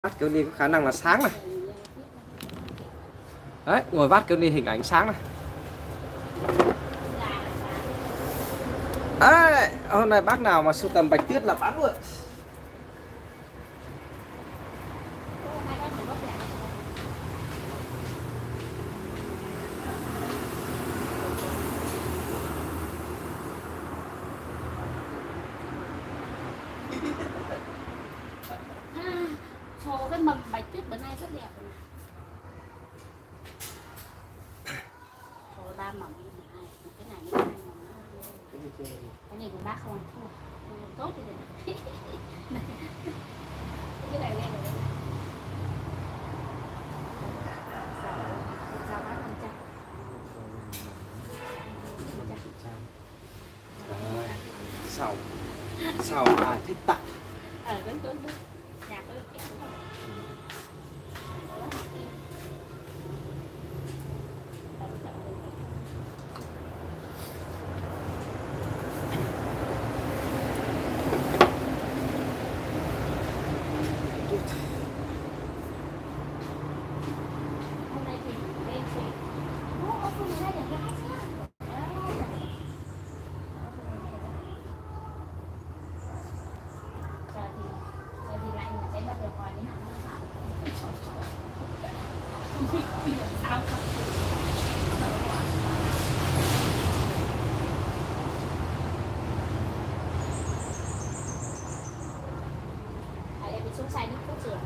Vát kiểu đi có khả năng là sáng này. Đấy, ngồi vát kiểu đi hình ảnh sáng này. Đấy, hôm nay bác nào mà sưu tầm bạch tuyết là bán luôn. Trời, cái mầm bạch tuyết bữa nay rất đẹp rồi. Trời, ba mầm như thế này, cái này nó cái này của bác không ăn thua, tốt thì được. Cái này nghe rồi. Chào bác con trai. Sao ai thích tặng. Đúng. Nhà có được kẹo không? Hôm nay thì lên chị. Không được hay để gái chứ. Giờ thì lại mình sẽ bắt được ngoài đến hàng sao không? Em bị xuống xay nước cốt dừa.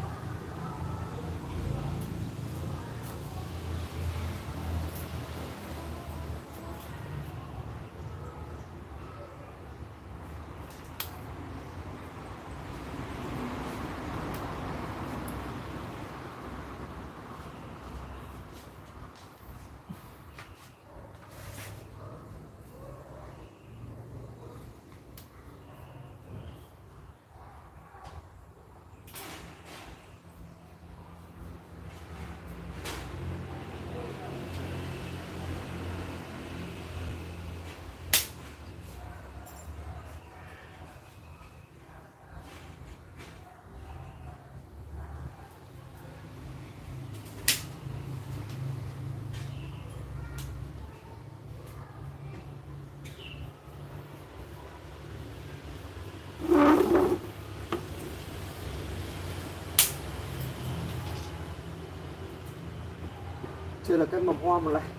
Chưa là cái mầm hoa một này.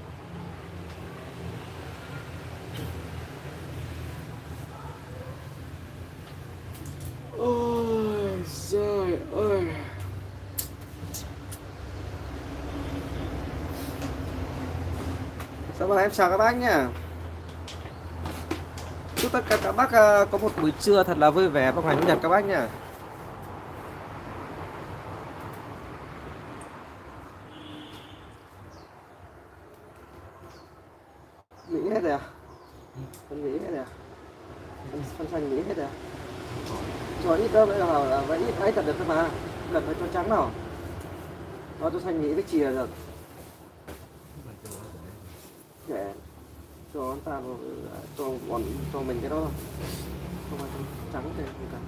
Ôi giời ơi. Em chào các bác nhá. Chúc tất cả các bác có một buổi trưa thật là vui vẻ vào ngày chủ nhật các bác nhá. Nghỉ hết rồi à? Con nghỉ hết rồi à? Con xanh nghỉ hết rồi à? Rồi ít đó là vậy ít ấy thật được mà. Lần phải cho trắng nào. Nó cho xanh nghỉ với chìa được. Để cho anh ta cho mình cái đó thôi. Không phải trắng thì không cần.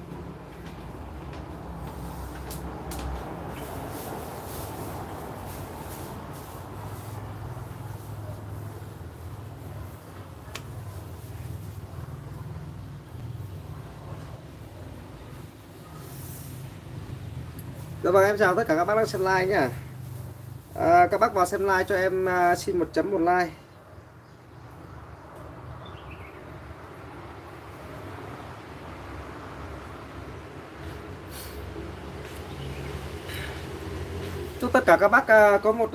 Dạ vâng, em chào tất cả các bác đang xem live nhá. Các bác vào xem live cho em xin một chấm một like. Chúc tất cả các bác có một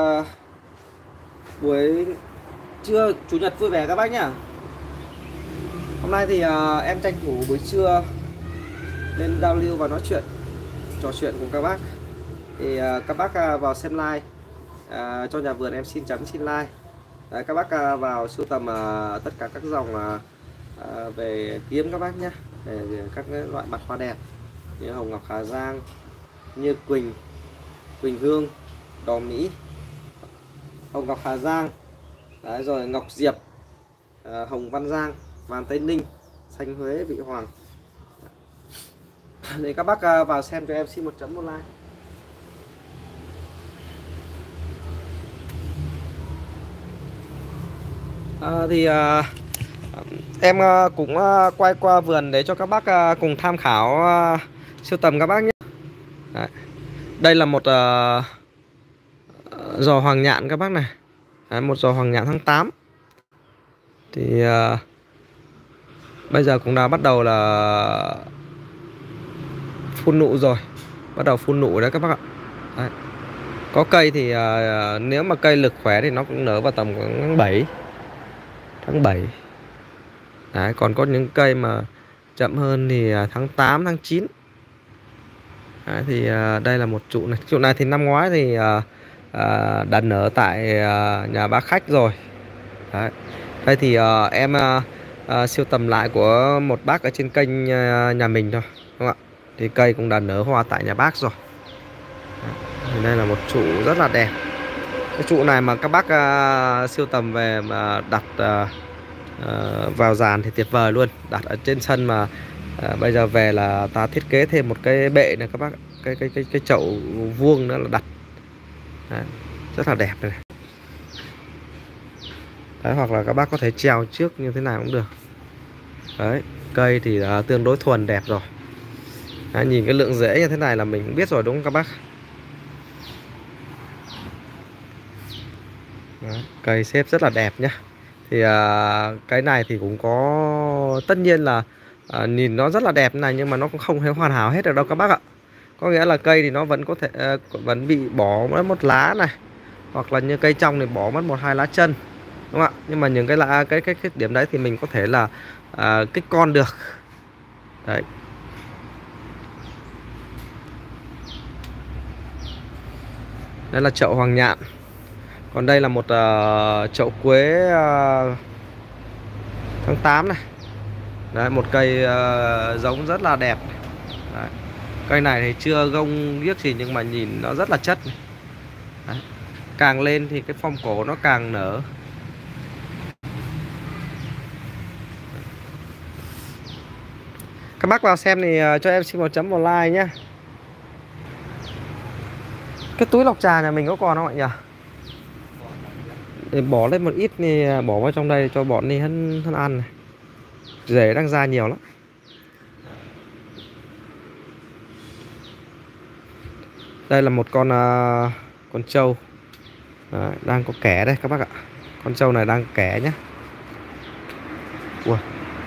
buổi trưa chủ nhật vui vẻ các bác nhá. Hôm nay thì em tranh thủ buổi trưa lên giao lưu và nói chuyện, trò chuyện cùng các bác. Thì các bác vào xem live cho nhà vườn em xin chấm xin like. Đấy, các bác vào sưu tầm tất cả các dòng về kiếm các bác nhé, về các loại mặt hoa đẹp như hồng ngọc Hà Giang, như Quỳnh Hương, Đỏ Mỹ, hồng ngọc Hà Giang. Đấy, rồi ngọc Diệp, hồng Văn Giang, vàng Tây Ninh, xanh Huế, Vị Hoàng. Để các bác vào xem cho em xin một chấm một like. Em cũng quay qua vườn để cho các bác cùng tham khảo sưu tầm các bác nhé. Đấy. Đây là một giò hoàng nhạn các bác này. Đấy, một giò hoàng nhạn tháng 8. Thì bây giờ cũng đã bắt đầu là phun nụ rồi. Bắt đầu phun nụ đấy các bác ạ. Đấy. Có cây thì nếu mà cây lực khỏe thì nó cũng nở vào tầm tháng 7. Tháng 7. Đấy, còn có những cây mà chậm hơn thì tháng 8, tháng 9. Đấy, thì đây là một trụ này. Trụ này thì năm ngoái thì đã nở tại nhà bác khách rồi. Đấy. Đây thì em sưu tầm lại của một bác ở trên kênh nhà mình thôi, đúng không ạ? Thì cây cũng đã nở hoa tại nhà bác rồi. Đấy. Thì đây là một trụ rất là đẹp. Cái trụ này mà các bác sưu tầm về mà đặt vào dàn thì tuyệt vời luôn. Đặt ở trên sân mà bây giờ về là ta thiết kế thêm một cái bệ này các bác, cái chậu vuông nữa là đặt. Đấy, rất là đẹp này. Đấy, hoặc là các bác có thể treo trước như thế nào cũng được. Đấy, cây thì tương đối thuần đẹp rồi. Đấy, nhìn cái lượng rễ như thế này là mình cũng biết rồi đúng không các bác? Đấy, cây xếp rất là đẹp nhá. Thì cái này thì cũng có, tất nhiên là nhìn nó rất là đẹp này, nhưng mà nó cũng không hề hoàn hảo hết được đâu các bác ạ. Có nghĩa là cây thì nó vẫn có thể vẫn bị bỏ mất một lá này, hoặc là như cây trong thì bỏ mất một hai lá chân, đúng không ạ? Nhưng mà những cái điểm đấy thì mình có thể là kích con được. Đấy. Đây là chậu hoàng nhạn. Còn đây là một chậu quế tháng 8 này. Đấy, một cây giống rất là đẹp. Đấy. Cây này thì chưa gông ghiếc gì nhưng mà nhìn nó rất là chất này. Đấy. Càng lên thì cái phong cổ nó càng nở. Các bác vào xem thì cho em xin một chấm một like nhé. Cái túi lọc trà nhà mình có còn không ạ nhỉ? Để bỏ lên một ít thì bỏ vào trong đây cho bọn đi hân ăn này. Rễ đang ra nhiều lắm. Đây là một con trâu. Đấy, đang có kẻ đây các bác ạ. Con trâu này đang kẻ nhé. Ui.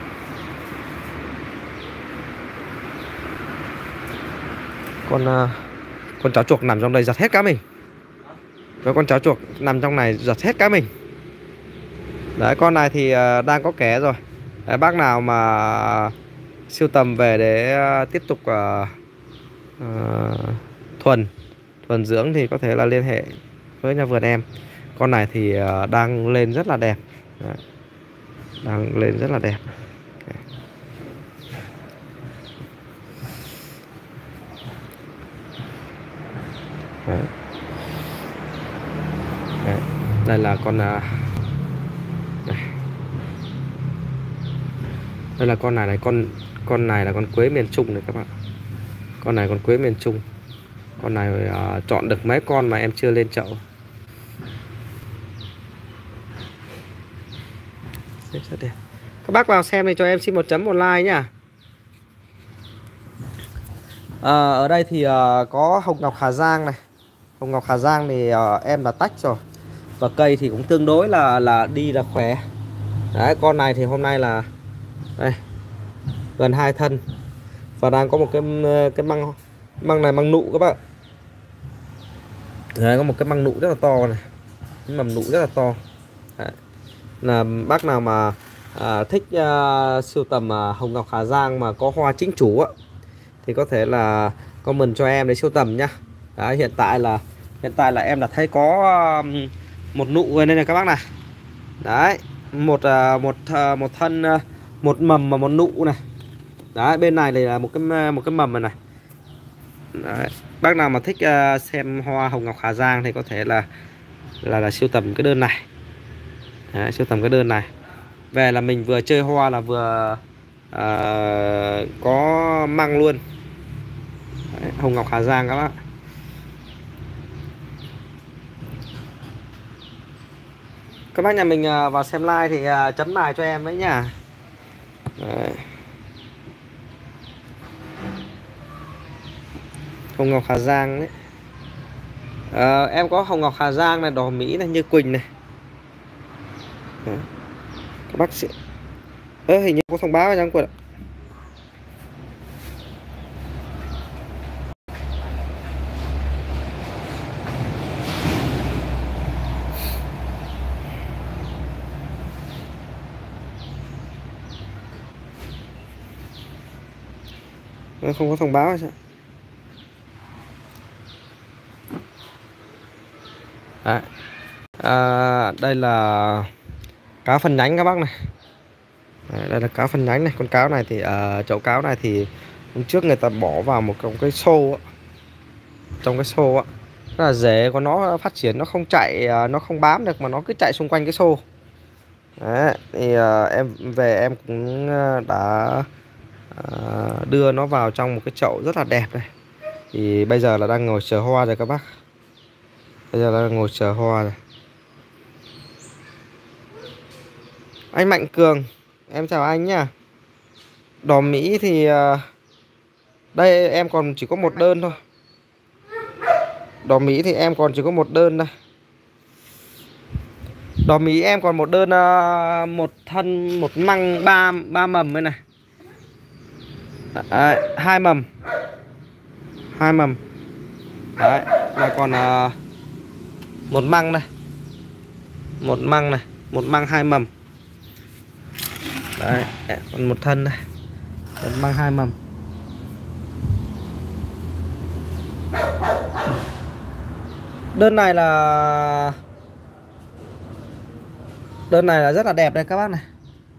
Con chó chuột nằm trong đây giật hết cá mình. Với con chó chuột nằm trong này giật hết cá mình. Đấy, con này thì đang có kẻ rồi. Đấy, bác nào mà sưu tầm về để tiếp tục thuần dưỡng thì có thể là liên hệ với nhà vườn em. Con này thì đang lên rất là đẹp. Đấy. Đang lên rất là đẹp. Đấy. Đấy. Đây là con này. Đây là con này con này là con quế miền Trung này các bạn. Con này con quế miền Trung. Con này chọn được mấy con mà em chưa lên chậu. Rất đẹp. Các bác vào xem thì cho em xin một chấm một like nhá. Ở đây thì có hồng ngọc Hà Giang này. Hồng ngọc Hà Giang thì em đã tách rồi. Và cây thì cũng tương đối là đi là khỏe. Đấy, con này thì hôm nay là đây, gần 2 thân. Và đang có một cái măng này, măng nụ các bạn. Đấy, có một cái măng nụ rất là to này. Cái mầm nụ rất là to. Đấy. Là bác nào mà thích sưu tầm hồng ngọc Hà Giang mà có hoa chính chủ á, thì có thể là comment cho em để sưu tầm nhá. Đấy, hiện tại là em đã thấy có một nụ rồi đây này các bác này. Đấy, một thân, một mầm và một nụ này. Đấy, bên này là một cái mầm này này. Đấy. Bác nào mà thích xem hoa hồng ngọc Hà Giang thì có thể là sưu tầm cái đơn này. Đấy, sưu tầm cái đơn này. Về là mình vừa chơi hoa là vừa có măng luôn. Đấy, hồng ngọc Hà Giang các bác. Các bác nhà mình vào xem like thì chấm bài cho em với nhá. Đấy. Hồng ngọc Hà Giang đấy. Em có hồng ngọc Hà Giang này, đỏ Mỹ này, như quỳnh này. Đấy. Các bác sĩ hình như có thông báo ở trong quần ạ. Không có thông báo hay sao? Đấy. Đây là cá phân nhánh các bác này. Đấy, đây là cá phân nhánh này. Con cáo này thì chậu cáo này thì hôm trước người ta bỏ vào một cái xô á. Trong cái xô á, rất là dễ của nó phát triển, nó không chạy, nó không bám được mà nó cứ chạy xung quanh cái xô. Đấy, thì em về em cũng đã đưa nó vào trong một cái chậu rất là đẹp này. Thì bây giờ là đang ngồi chờ hoa rồi các bác. Bây giờ đang ngồi chờ hoa rồi. Anh Mạnh Cường, em chào anh nhá. Đỏ Mỹ thì đây em còn chỉ có một đơn thôi. Đỏ Mỹ thì em còn chỉ có một đơn đây. Đỏ Mỹ em còn một đơn, một thân, một măng ba mầm đây này. Đấy, hai mầm. Đấy, là còn một măng này. Một măng hai mầm. Đấy, còn một thân này. Một măng hai mầm. Đơn này là rất là đẹp đây các bác này.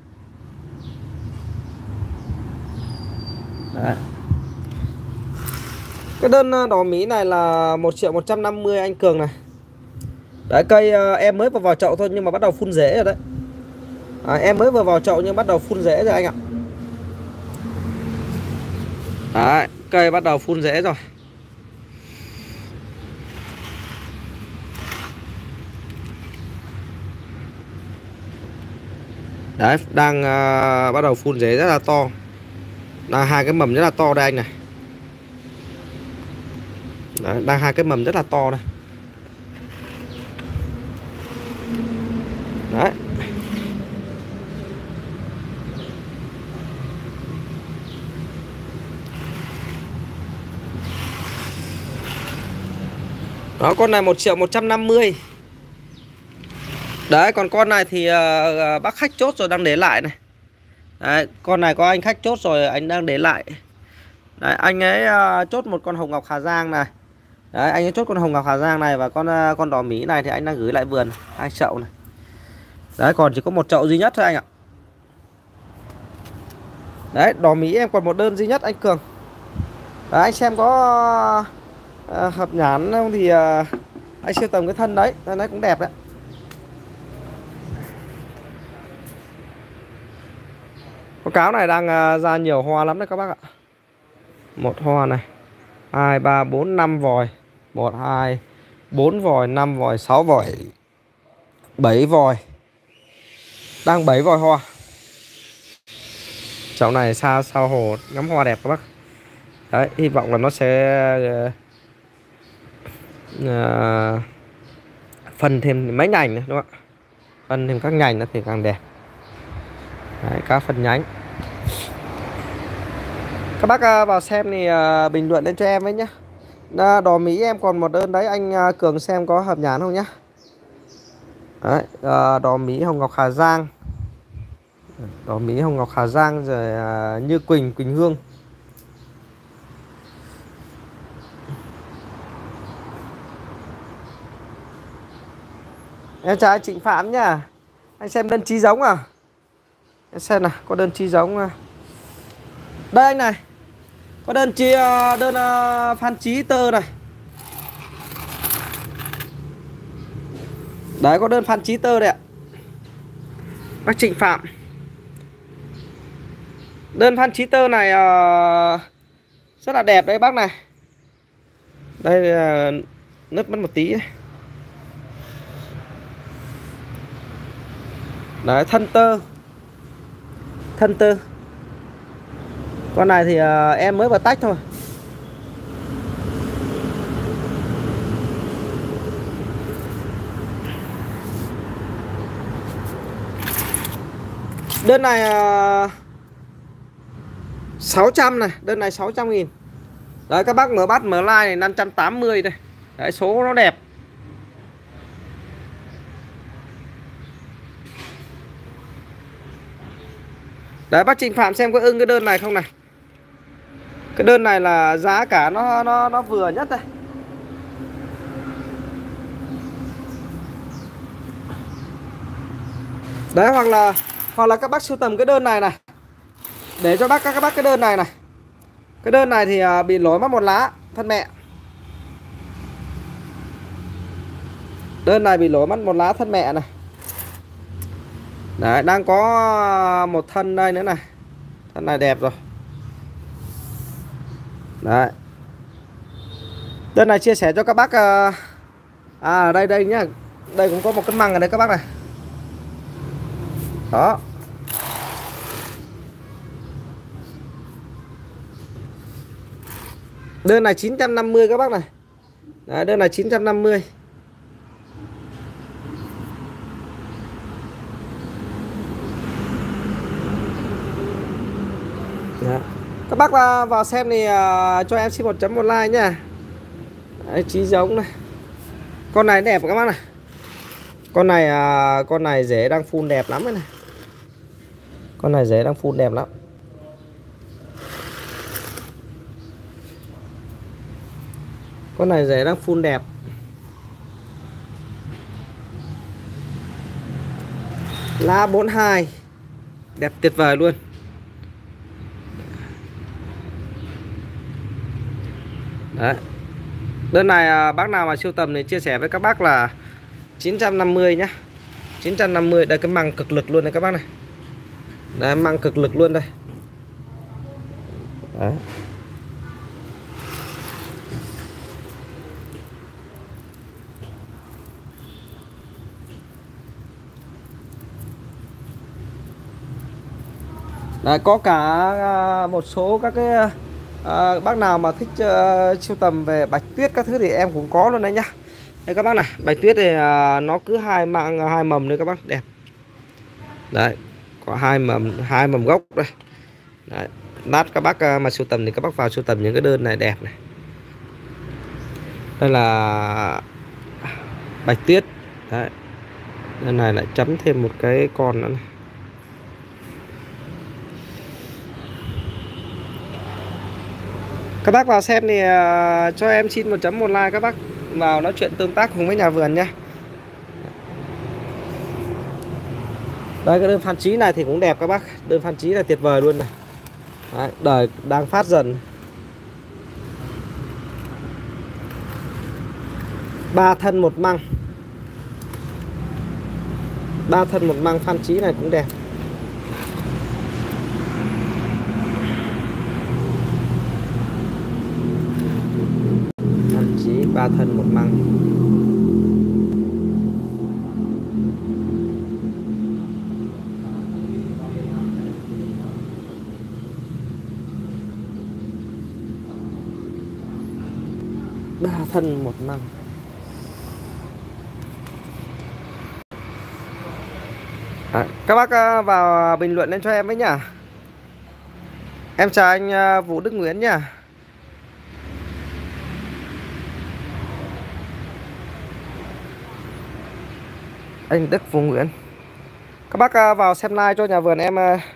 Đấy. Cái đơn đỏ Mỹ này là 1.150.000 anh Cường này. Đấy, cây em mới vào chậu thôi nhưng mà bắt đầu phun rễ rồi đấy. Em mới vừa vào chậu nhưng bắt đầu phun rễ rồi anh ạ. Đấy, cây bắt đầu phun rễ rồi. Đấy, đang bắt đầu phun rễ rất là to. Đang hai cái mầm rất là to đây anh này. Đấy, đang hai cái mầm rất là to đây. Đấy. Đó, con này 1.150.000. Đấy, còn con này thì bác khách chốt rồi đang để lại này. Đấy, con này có anh khách chốt rồi, anh đang để lại. Đấy, anh ấy chốt một con hồng ngọc Hà Giang này. Đấy, anh ấy chốt con hồng ngọc Hà Giang này và con đỏ Mỹ này thì anh đang gửi lại vườn, hai chậu này. Đấy, còn chỉ có một chậu duy nhất thôi anh ạ. Đấy, đỏ Mỹ em còn một đơn duy nhất anh Cường. Đấy, anh xem có hợp nhãn không thì anh siêu tầm cái thân đấy, thân đấy cũng đẹp đấy. Con cáo này đang ra nhiều hoa lắm đấy các bác ạ. Một hoa này, 2, 3, 4, 5 vòi. 1, 2, 4 vòi, 5 vòi, 6 vòi, 7 vòi. Đang 7 vòi hoa. Chậu này xa sau hồ ngắm hoa đẹp các bác. Đấy, hy vọng là nó sẽ phân thêm mấy nhành nữa đúng không ạ? Phân thêm các nhành nó thì càng đẹp. Đấy, cá phân nhánh. Các bác vào xem thì bình luận lên cho em với nhá. Đỏ Mỹ em còn một đơn đấy, anh Cường xem có hợp nhãn không nhá. Đấy, đỏ Mỹ hồng ngọc Hà Giang. Đỏ Mỹ hồng ngọc Hà Giang rồi như quỳnh hương. Em chào anh Trịnh Phạm nhá. Anh xem đơn chi giống à? Em xem nào, có đơn chi giống à? Đây anh này. Có đơn Phan Chí Tơ này. Đấy, có đơn Phan Chí Tơ đây ạ. Bác Trịnh Phạm. Đơn Phan Chí Tơ này rất là đẹp đấy bác này. Đây là nứt mất một tí ấy. Đấy, thân tơ. Con này thì em mới vào tách thôi. Đơn này 600 này, đơn này 600.000. Đấy các bác mở bắt mở like này 580 đây. Đấy, số nó đẹp. Đấy, bác Trịnh Phạm xem có ưng cái đơn này không này. Cái đơn này là giá cả nó vừa nhất đây. Đấy, hoặc là các bác sưu tầm cái đơn này này. Để cho các bác cái đơn này này. Cái đơn này thì bị lỗi mất một lá thân mẹ. Đơn này bị lỗi mất một lá thân mẹ này. Đấy, đang có một thân đây nữa này. Thân này đẹp rồi. Đấy. Đơn này chia sẻ cho các bác đây nhá. Đây cũng có một cái măng ở đây các bác này. Đó. Đơn này 950 các bác này. Đấy, đơn này 950. Đấy. Các bác vào xem thì cho em xin 1 like nhá. Đấy, chí giống này. Con này đẹp các bác này. Con này rễ đang phun đẹp lắm này. Con này rễ đang phun đẹp lắm. Con này rễ đang phun đẹp. Lá 42. Đẹp tuyệt vời luôn. Đấy. Đơn này bác nào mà sưu tầm thì chia sẻ với các bác là 950 nhá. 950. Đây cái măng cực lực luôn này các bác này. Đấy, măng cực lực luôn đây. Đấy. Đấy, có cả một số các cái bác nào mà thích sưu tầm về bạch tuyết các thứ thì em cũng có luôn đấy nhá. Đây các bác này, bạch tuyết thì nó cứ hai mầm nữa các bác, đẹp. Đấy, có hai mầm gốc đây. Đấy, lát các bác mà sưu tầm thì các bác vào sưu tầm những cái đơn này đẹp này. Đây là bạch tuyết. Đấy. Đơn này lại chấm thêm một cái con nữa này. Các bác vào xem thì cho em xin 1 like, các bác vào nói chuyện tương tác cùng với nhà vườn nhé. Đây, cái đơn Phan Chí này thì cũng đẹp các bác. Đơn Phan Chí là tuyệt vời luôn này. Đấy, đời đang phát dần. 3 thân 1 măng. 3 thân 1 măng Phan Chí này cũng đẹp. Phan Chí 3 thân 1 măng. Ba thân 1 măng. Các bác vào bình luận lên cho em với nhá. Em chào anh Vũ Đức Nguyễn nhá. Anh Đức Vũ Nguyễn. Các bác vào xem like cho nhà vườn em.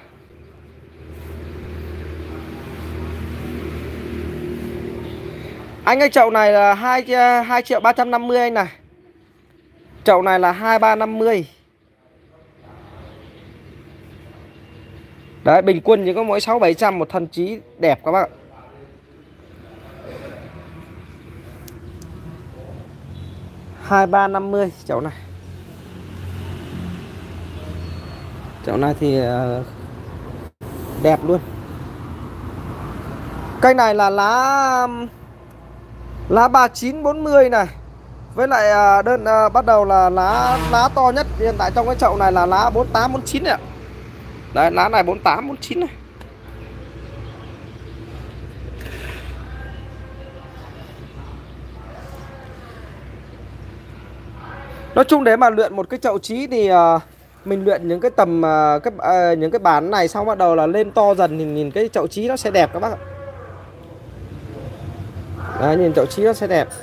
Anh ơi, chậu này là 2.350.000 anh này. Chậu này là 2350. Đấy, bình quân chỉ có mỗi 600-700 một thân chí đẹp các bác ạ. Hai ba 50 chậu này. Chậu này thì đẹp luôn. Cây này là lá Lá 3940 này. Với lại đơn bắt đầu là lá to nhất hiện tại trong cái chậu này là lá 4849 này ạ. Đấy, lá này 4849 này. Nói chung để mà luyện một cái chậu trí thì mình luyện những cái tầm những cái bản này xong bắt đầu là lên to dần thì nhìn cái chậu trí nó sẽ đẹp các bác ạ. Đấy, nhìn chậu trí nó sẽ đẹp.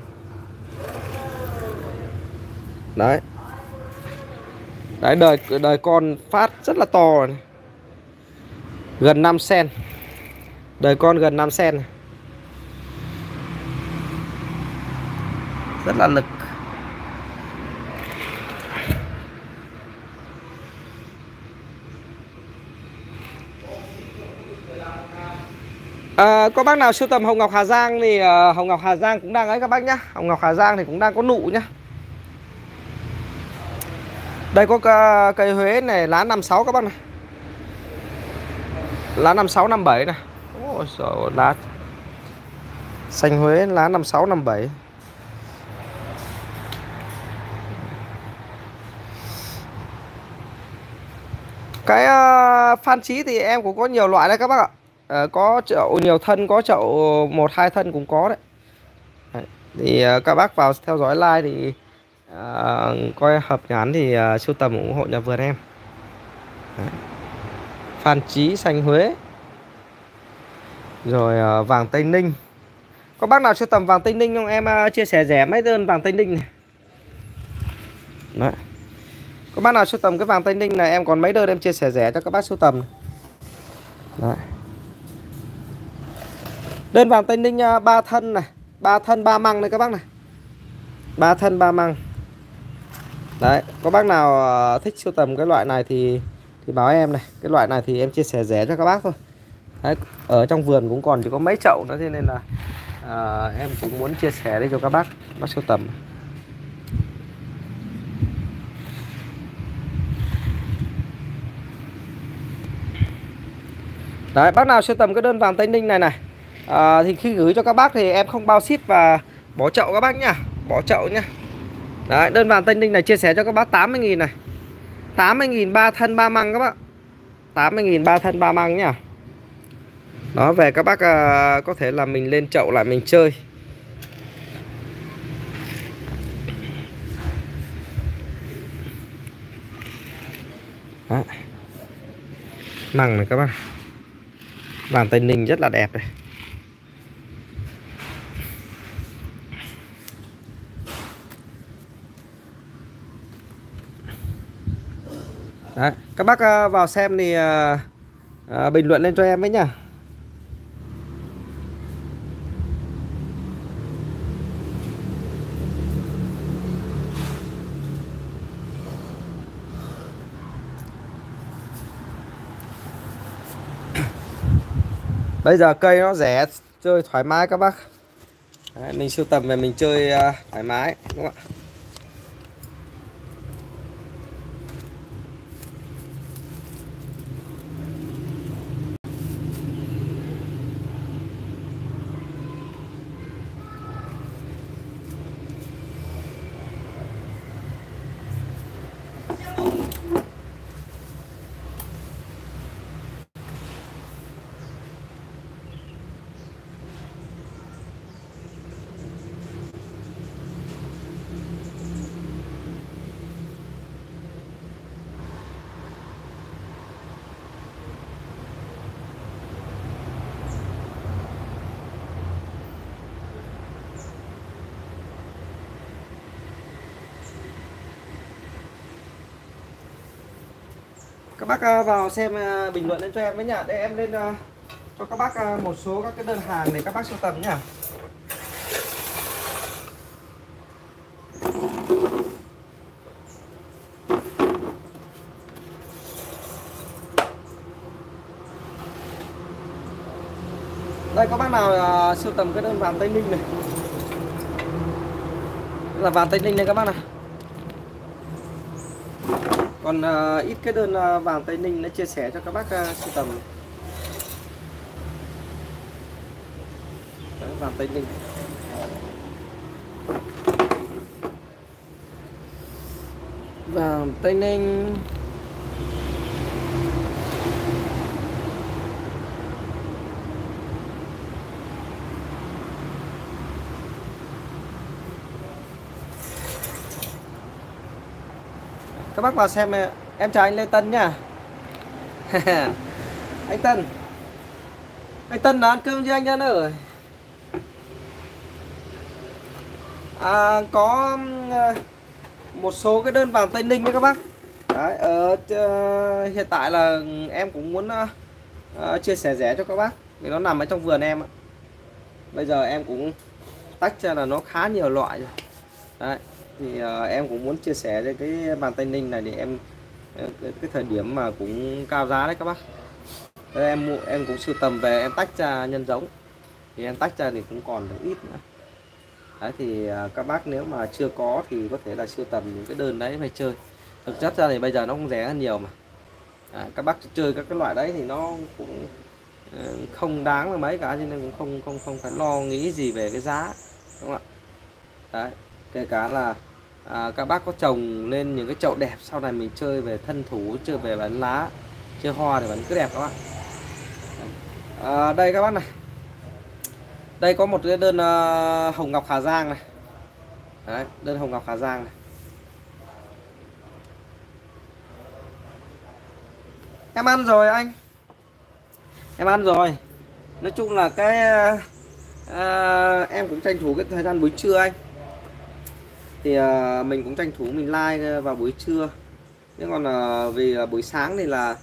Đấy. Đấy, đời con phát rất là to này. Gần 5 cm. Đời con gần 5 cm này. Rất là lực. Có bác nào sưu tầm hồng ngọc Hà Giang thì hồng ngọc Hà Giang cũng đang ấy các bác nhá. Hồng ngọc Hà Giang thì cũng đang có nụ nhá. Đây có cây Huế này lá 56 các bác này. Lá 56 57 này. Ôi trời, lá xanh Huế lá 56 57. Cái phan chí thì em cũng có nhiều loại đấy các bác ạ. Có chậu nhiều thân, có chậu 1-2 thân cũng có đấy. Đấy. Thì các bác vào theo dõi like thì coi hợp nhãn thì sưu tầm ủng hộ nhà vườn em. Đấy. Phan chí xanh Huế. Rồi vàng Tây Ninh. Có bác nào sưu tầm vàng Tây Ninh không? Em chia sẻ rẻ mấy đơn vàng Tây Ninh này. Đấy. Có bác nào sưu tầm cái vàng Tây Ninh này em còn mấy đơn em chia sẻ rẻ cho các bác sưu tầm. Đấy. Đơn vàng Tây Ninh 3 thân này, 3 thân 3 măng này các bác này. 3 thân 3 măng. Đấy, có bác nào thích sưu tầm cái loại này thì báo em này. Cái loại này thì em chia sẻ rẻ cho các bác thôi. Đấy, ở trong vườn cũng còn chỉ có mấy chậu nữa, thế nên là em cũng muốn chia sẻ đây cho các bác sưu tầm. Đấy, bác nào sưu tầm cái đơn vàng Tây Ninh này này thì khi gửi cho các bác thì em không bao ship và bỏ chậu các bác nhá. Bỏ chậu nhá. Đấy, đơn vàng Tây Ninh này chia sẻ cho các bác 80.000 này. 80.000 3 thân 3 măng các bác. 80.000 3 thân 3 măng nhá. Đó, về các bác có thể là mình lên chậu lại mình chơi. Đó. Măng này các bác. Vàng Tây Ninh rất là đẹp này. Đấy, các bác vào xem thì bình luận lên cho em với nhá. Bây giờ cây nó rẻ, chơi thoải mái các bác. Đấy, mình sưu tầm về mình chơi thoải mái đúng không ạ? Các bác vào xem bình luận lên cho em với nhá, để em lên cho các bác một số các cái đơn hàng để các bác sưu tầm nhá. Đây, có bác nào sưu tầm cái đơn vàng Tây Ninh này. Đây là vàng Tây Ninh đây các bác này. Còn ít cái đơn vàng Tây Ninh nó chia sẻ cho các bác sưu tầm. Đấy, vàng Tây Ninh. Vào Tây Ninh. Các bác vào xem, em chào anh Lê Tân nhá. Anh Tân. Anh Tân đã ăn cơm chưa anh Tân ơi? Có một số cái đơn vàng Tây Ninh đấy các bác. Đấy, hiện tại là em cũng muốn chia sẻ rẻ cho các bác vì nó nằm ở trong vườn em ạ. Bây giờ em cũng tách ra là nó khá nhiều loại rồi. Đấy, thì em cũng muốn chia sẻ cái vàng Tây Ninh này thì em cái thời điểm mà cũng cao giá đấy các bác. Đấy, em cũng sưu tầm về em tách ra nhân giống, thì em tách ra thì cũng còn được ít nữa. Đấy, thì các bác nếu mà chưa có thì có thể là sưu tầm những cái đơn đấy phải chơi. Thực chất ra thì bây giờ nó cũng rẻ hơn nhiều mà. Các bác chơi các cái loại đấy thì nó cũng không đáng là mấy cả, cho nên cũng không phải lo nghĩ gì về cái giá, đúng không ạ? Đấy, kể cả là các bác có trồng lên những cái chậu đẹp, sau này mình chơi về thân thủ, chơi về bán lá, chơi hoa thì vẫn cứ đẹp các bạn. Đây các bác này, đây có một cái đơn hồng ngọc Hà Giang này. Đấy, đơn hồng ngọc Hà Giang này. Em ăn rồi anh, em ăn rồi. Nói chung là cái em cũng tranh thủ cái thời gian buổi trưa anh, thì mình cũng tranh thủ mình like vào buổi trưa. Nhưng còn vì buổi sáng thì là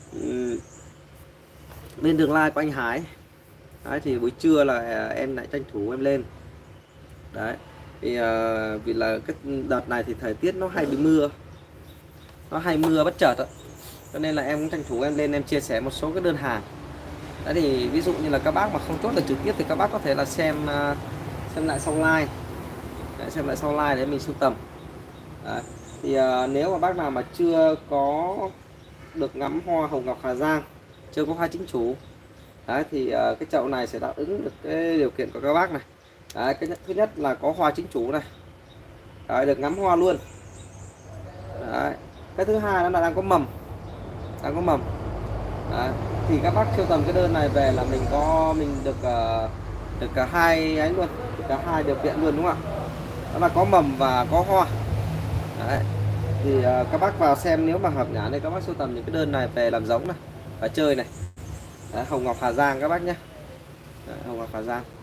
bên đường like của anh Hải. Đấy, thì buổi trưa là em lại tranh thủ em lên. Đấy, thì vì là cái đợt này thì thời tiết nó hay bị mưa, nó hay mưa bất chợt đó. Cho nên là em cũng tranh thủ em lên em chia sẻ một số cái đơn hàng. Đấy, thì ví dụ như là các bác mà không chốt được trực tiếp thì các bác có thể là xem lại sau like. Đấy, xem lại sau like để mình sưu tầm. Đấy, thì nếu mà bác nào mà chưa có được ngắm hoa hồng ngọc Hà Giang, chưa có hoa chính chủ, đấy, thì cái chậu này sẽ đáp ứng được cái điều kiện của các bác này. Đấy, cái thứ nhất là có hoa chính chủ này. Đấy, được ngắm hoa luôn. Đấy, cái thứ hai nó là đang có mầm, đang có mầm. Đấy, thì các bác sưu tầm cái đơn này về là mình được cả hai ấy luôn, được cả hai điều kiện luôn, đúng không ạ? Đó là có mầm và có hoa. Đấy, thì các bác vào xem, nếu mà hợp nhãn thì các bác sưu tầm những cái đơn này về làm giống này và chơi này. Đấy, hồng ngọc Hà Giang các bác nhé. Đấy, hồng ngọc Hà Giang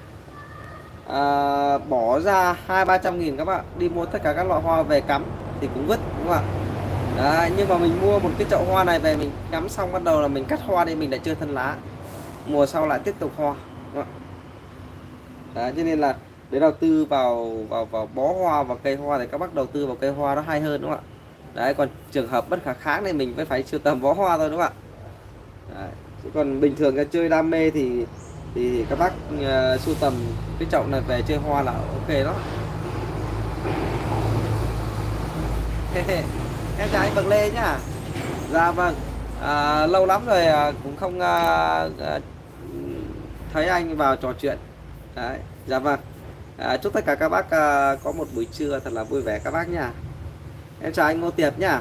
bỏ ra 200-300 nghìn các bạn đi mua tất cả các loại hoa về cắm thì cũng vứt, đúng không ạ? Đấy, nhưng mà mình mua một cái chậu hoa này về mình cắm xong bắt đầu là mình cắt hoa đi, mình lại chơi thân lá, mùa sau lại tiếp tục hoa, đúng không ạ? Đấy, cho nên là để đầu tư vào bó hoa và cây hoa thì các bác đầu tư vào cây hoa nó hay hơn, đúng không ạ? Đấy, còn trường hợp bất khả kháng thì mình mới phải sưu tầm bó hoa thôi, đúng không ạ? Đấy, chứ còn bình thường cái chơi đam mê thì các bác sưu tầm cái chậu này về chơi hoa là ok đó. Em chào anh Bậc Lê nhá. Dạ vâng, lâu lắm rồi cũng không thấy anh vào trò chuyện. Đấy, dạ vâng, chúc tất cả các bác có một buổi trưa thật là vui vẻ các bác nha. Em chào anh Ngô Tiệp nhá.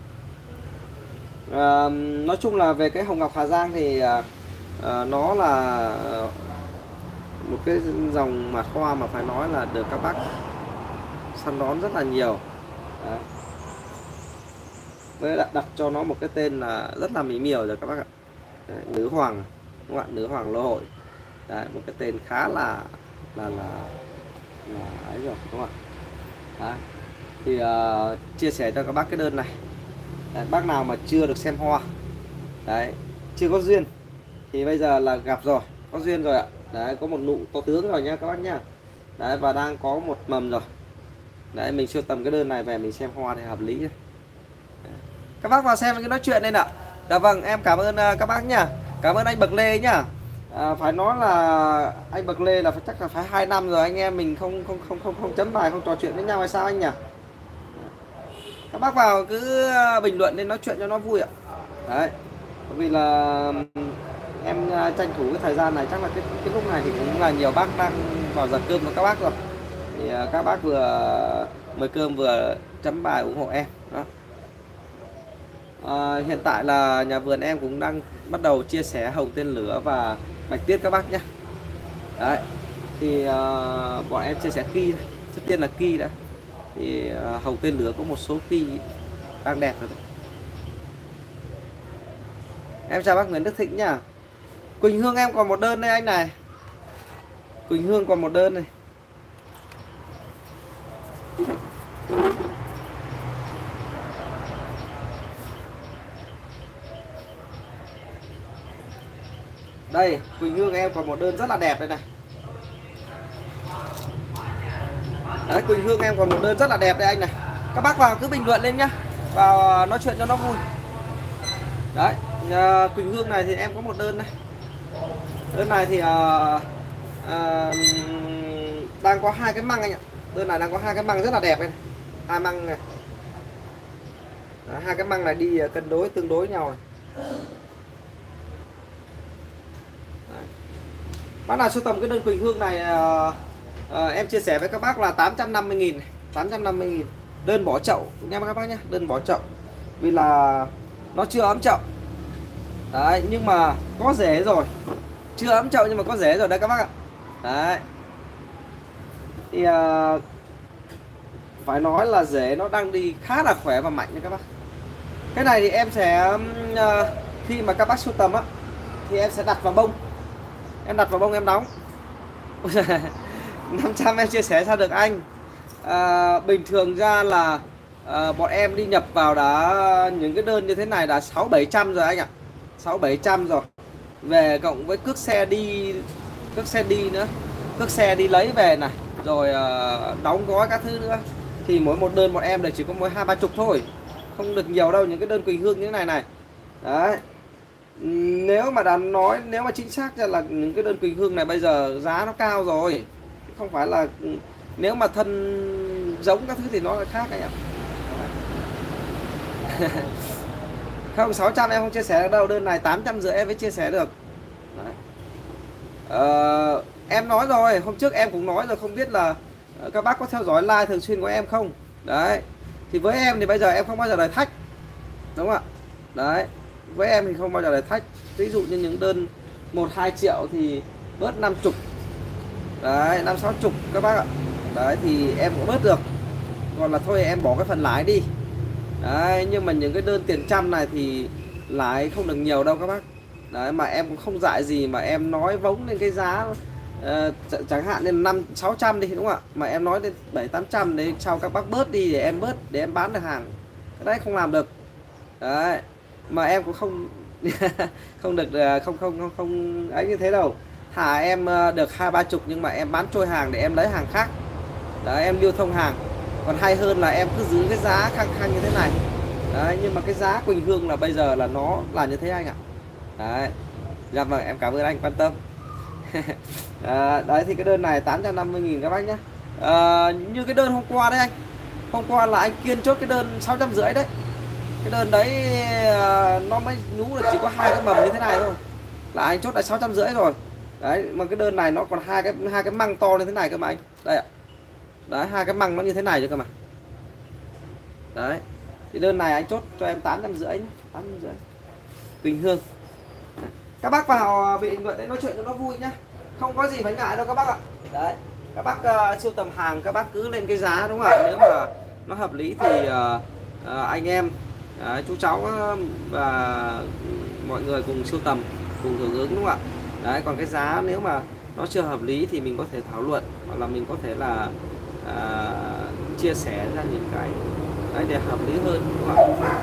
Nói chung là về cái hồng ngọc Hà Giang thì nó là một cái dòng mặt hoa mà phải nói là được các bác săn đón rất là nhiều. Đấy, mới đặt cho nó một cái tên là rất là mỹ miều rồi các bác ạ. Đấy, nữ hoàng, đúng không ạ? Nữ hoàng lô hội. Đấy, một cái tên khá là ấy rồi, đúng không ạ? Đấy, thì chia sẻ cho các bác cái đơn này. Đấy, bác nào mà chưa được xem hoa, đấy, chưa có duyên thì bây giờ là gặp rồi, có duyên rồi ạ. Đấy, có một nụ to tướng rồi nha các bác nhá. Đấy, và đang có một mầm rồi. Đấy, mình sưu tầm cái đơn này về mình xem hoa thì hợp lý nhé. Các bác vào xem cái nói chuyện đây nào. Dạ vâng, em cảm ơn các bác nhá. Cảm ơn anh Bậc Lê nhá. Phải nói là anh Bậc Lê là chắc là phải 2 năm rồi anh em mình không chấm bài, không trò chuyện với nhau hay sao anh nhỉ? Các bác vào cứ bình luận lên nói chuyện cho nó vui ạ. Đấy, bởi vì là em tranh thủ cái thời gian này, chắc là cái lúc này thì cũng là nhiều bác đang vào giờ cơm của các bác rồi. thì các bác vừa mời cơm vừa chấm bài ủng hộ em đó. Hiện tại là nhà vườn em cũng đang bắt đầu chia sẻ hồng tên lửa và bạch tuyết các bác nhé. Đấy thì bọn em chia sẻ ki, trước tiên là ki đã, thì hồng tên lửa có một số ki đang đẹp rồi đấy. Em chào bác Nguyễn Đức Thịnh nhá. Quỳnh Hương em còn một đơn đây anh này, Quỳnh Hương còn một đơn này. Đây, Quỳnh Hương em còn một đơn rất là đẹp đây này. Đấy, Quỳnh Hương em còn một đơn rất là đẹp đây anh này. Các bác vào cứ bình luận lên nhá, vào nói chuyện cho nó vui. Đấy, Quỳnh Hương này thì em có một đơn này. Đơn này thì đang có 2 cái măng anh ạ. Đơn này đang có 2 cái măng rất là đẹp này. 2 măng này. Đấy, 2 cái măng này đi cân đối tương đối nhau này. Bác nào sưu tầm cái đơn Quỳnh Hương này em chia sẻ với các bác là 850.000, 850.000. Đơn bỏ chậu nha các bác nhé, đơn bỏ chậu. Vì là nó chưa ấm chậu. Đấy, nhưng mà có rễ rồi. Chưa ấm chậu nhưng mà có rễ rồi đấy các bác ạ. Đấy. Thì phải nói là rễ nó đang đi khá là khỏe và mạnh nha các bác. Cái này thì em sẽ khi mà các bác sưu tầm á thì em sẽ đặt vào bông. Em đặt vào bông em đóng. 500 em chia sẻ sao được anh. Bình thường ra là bọn em đi nhập vào đã những cái đơn như thế này là 600-700 rồi anh ạ. 600-700 rồi. Về cộng với cước xe đi nữa, cước xe đi lấy về này, rồi đóng gói các thứ nữa, thì mỗi một đơn bọn em là chỉ có mỗi 20-30 thôi, không được nhiều đâu. Những cái đơn Quỳnh Hương như thế này này. Đấy. Nếu mà chính xác ra là những cái đơn Quỳnh Hương này bây giờ giá nó cao rồi, không phải là nếu mà thân giống các thứ thì nó là khác anh ạ. Không, 600 em không chia sẻ được đâu, đơn này 850 em mới chia sẻ được. Em nói rồi, hôm trước em cũng nói rồi, không biết là các bác có theo dõi live thường xuyên của em không. Đấy, thì với em thì bây giờ em không bao giờ lời thách, đúng không ạ? Đấy, với em thì không bao giờ lời thách. Ví dụ như những đơn 1-2 triệu thì bớt 50, đấy, 50-60 các bác ạ. Đấy thì em cũng bớt được, còn là thôi em bỏ cái phần lãi đi. Đấy, nhưng mà những cái đơn tiền trăm này thì lãi không được nhiều đâu các bác. Đấy, mà em cũng không dại gì mà em nói vống lên cái giá chẳng hạn nên 500-600 đi, đúng không ạ? Mà em nói đến 700-800 để sau các bác bớt đi để em bớt, để em bán được hàng. Cái đấy không làm được. Đấy, mà em cũng không không được không ấy như thế đâu. Thà em được 20-30 nhưng mà em bán trôi hàng để em lấy hàng khác. Đấy, em lưu thông hàng. Còn hay hơn là em cứ giữ cái giá khăng khăng như thế này. Đấy, nhưng mà cái giá Quỳnh Hương là bây giờ là nó là như thế anh ạ. Đấy. Dạ vâng, em cảm ơn anh quan tâm. Đấy thì cái đơn này 850.000 các bác nhé. Như cái đơn hôm qua đấy anh. Hôm qua là anh Kiên chốt cái đơn 650 đấy. Cái đơn đấy nó mới nhú là chỉ có 2 cái mầm như thế này thôi, là anh chốt là 650 rồi. Đấy, mà cái đơn này nó còn hai cái măng to như thế này cơ mà anh. Đây ạ. Đấy, 2 cái măng nó như thế này cơ mà. Đấy. Thì đơn này anh chốt cho em 850 nhé, 850. Quỳnh Hương. Các bác vào bình luận để nói chuyện cho nó vui nhá. Không có gì phải ngại đâu các bác ạ. Đấy. Các bác sưu tầm hàng các bác cứ lên cái giá, đúng không ạ? Nếu mà nó hợp lý thì anh em, chú cháu và mọi người cùng sưu tầm, cùng hưởng ứng, đúng không ạ? Đấy, còn cái giá nếu mà nó chưa hợp lý thì mình có thể thảo luận, hoặc là mình có thể là chia sẻ ra những cái đấy để hợp lý hơn, đúng không ạ?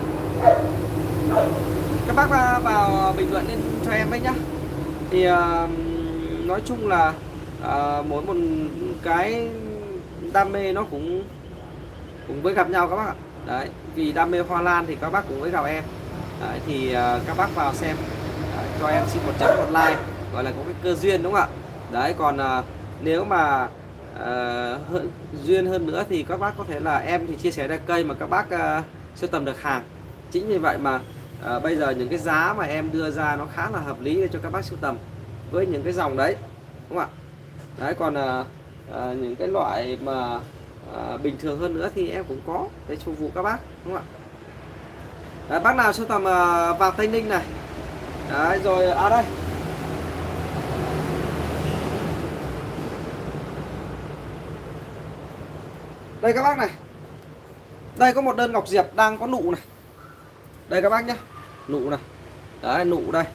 Các bác vào bình luận lên cho em đấy nhá. Thì nói chung là mỗi một cái đam mê nó cũng với gặp nhau các bác ạ. Đấy, vì đam mê hoa lan thì các bác cũng với gặp em. Đấy, thì các bác vào xem. Đấy, cho em xin một chấm một like, gọi là có cái cơ duyên, đúng không ạ? Đấy, còn nếu mà duyên hơn nữa thì các bác có thể là em thì chia sẻ ra cây mà các bác sưu tầm được hàng. Chính vì vậy mà bây giờ những cái giá mà em đưa ra nó khá là hợp lý để cho các bác sưu tầm với những cái dòng đấy, đúng không ạ? Đấy, còn những cái loại mà bình thường hơn nữa thì em cũng có để phục vụ các bác, đúng không ạ? Đấy, bác nào sưu tầm vàng Tây Ninh này. Đấy, rồi đây đây các bác này, đây có một đơn ngọc diệp đang có nụ này, đây các bác nhé, nụ này, đấy nụ đây,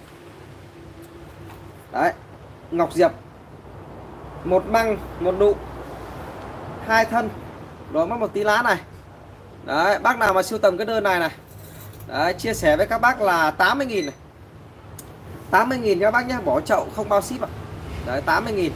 đấy ngọc diệp, một măng một nụ, hai thân đó, mất một tí lá này. Đấy, bác nào mà sưu tầm cái đơn này này, đấy, chia sẻ với các bác là 80.000 này, 80.000 các bác nhé, bỏ chậu không bao ship ạ. Đấy, 80.000.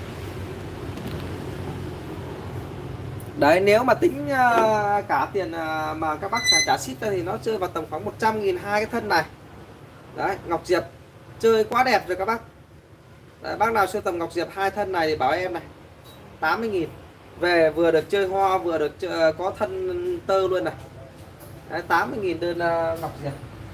Đấy, nếu mà tính cả tiền mà các bác trả ship thì nó rơi vào tầm khoảng 100.000 hai cái thân này. Đấy, ngọc diệp chơi quá đẹp rồi các bác. Đấy, bác nào sưu tầm ngọc diệp hai thân này thì bảo em này, 80.000. Về vừa được chơi hoa, vừa được có thân tơ luôn này. Đấy, 80.000 đơn ngọc diệp.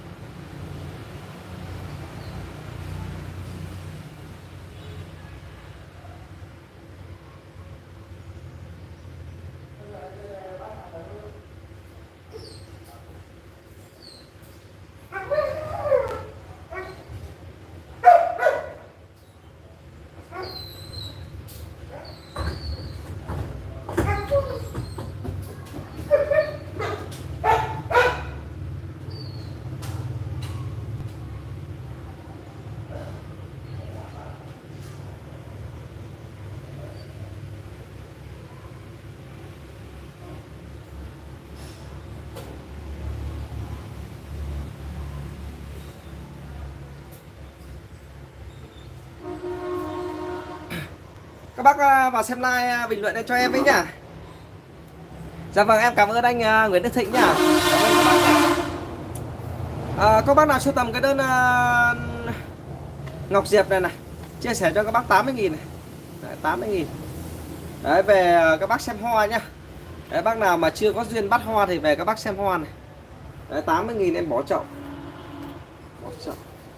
Các bác vào xem like bình luận cho em với nhá. Dạ vâng, em cảm ơn anh Nguyễn Đức Thịnh nhá. Các bác nào sưu tầm cái đơn ngọc diệp này này, chia sẻ cho các bác 80.000 này. Đấy, 80.000. Đấy, về các bác xem hoa nhá. Đấy, bác nào mà chưa có duyên bắt hoa thì về các bác xem hoa này. Đấy, 80.000 em bỏ chậu. Bỏ chậu.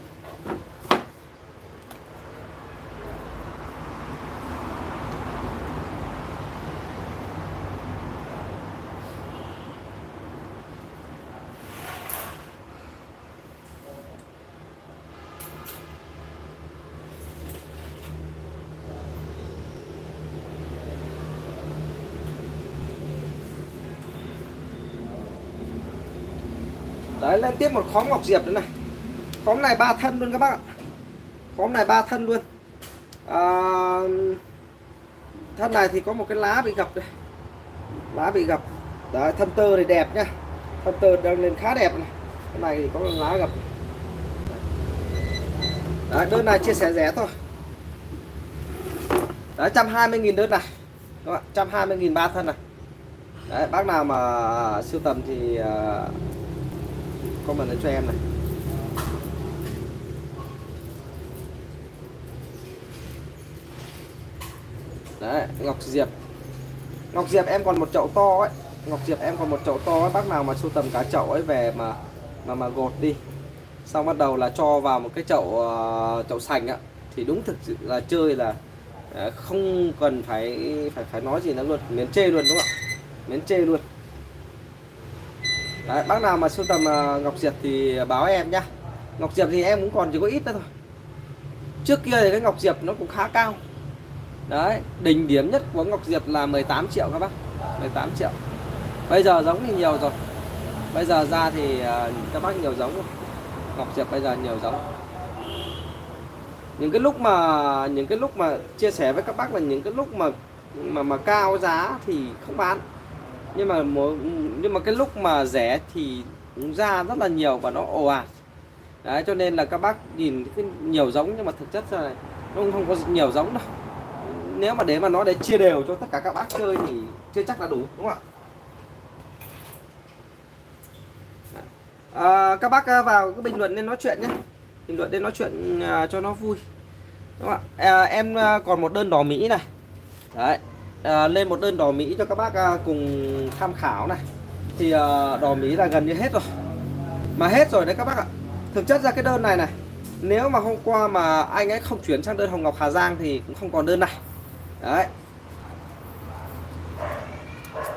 Đấy, lên tiếp một khóm ngọc diệp nữa này. Khóm này 3 thân luôn các bác ạ. Khóm này 3 thân luôn. Thân này thì có một cái lá bị gập đây. Lá bị gập. Đấy, thân tơ thì đẹp nhá. Thân tơ đang lên khá đẹp này. Cái này thì có lá gập. Đấy, đơn này chia sẻ rẻ thôi. Đấy, 120.000 đơn này. Các bạn, 120.000 3 thân này. Đấy, bác nào mà sưu tầm thì comment cho em này. Đấy, ngọc diệp. Ngọc diệp em còn một chậu to ấy. Ngọc diệp em còn một chậu to ấy. Bác nào mà sưu tầm cả chậu ấy về mà gột đi, xong bắt đầu là cho vào một cái chậu sành á, thì đúng thực sự là chơi là không cần phải nói gì nữa luôn, miến chê luôn, đúng không ạ? Miến chê luôn. Đấy, bác nào mà sưu tầm ngọc diệp thì báo em nhá. Ngọc diệp thì em cũng còn chỉ có ít nữa thôi. Trước kia thì cái ngọc diệp nó cũng khá cao. Đấy, đỉnh điểm nhất của ngọc diệp là 18 triệu các bác. 18 triệu. Bây giờ giống thì nhiều rồi. Bây giờ ra thì các bác nhiều giống rồi. Ngọc diệp bây giờ nhiều giống. Những cái lúc mà chia sẻ với các bác là những cái lúc mà cao giá thì không bán. Nhưng mà cái lúc mà rẻ thì ra rất là nhiều và nó ồ ạt. Đấy, cho nên là các bác nhìn cái nhiều giống nhưng mà thực chất ra này nó không có nhiều giống đâu. Nếu mà để mà nó để chia đều cho tất cả các bác chơi thì chưa chắc là đủ, đúng không ạ? Các bác vào cái bình luận nên nói chuyện nhé. Bình luận nên nói chuyện cho nó vui, đúng không ạ? Em còn một đơn đỏ Mỹ này. Đấy, lên một đơn đỏ Mỹ cho các bác cùng tham khảo này. Thì đỏ Mỹ là gần như hết rồi. Mà hết rồi đấy các bác ạ. Thực chất ra cái đơn này này, nếu mà hôm qua mà anh ấy không chuyển sang đơn hồng ngọc Hà Giang thì cũng không còn đơn này. Đấy.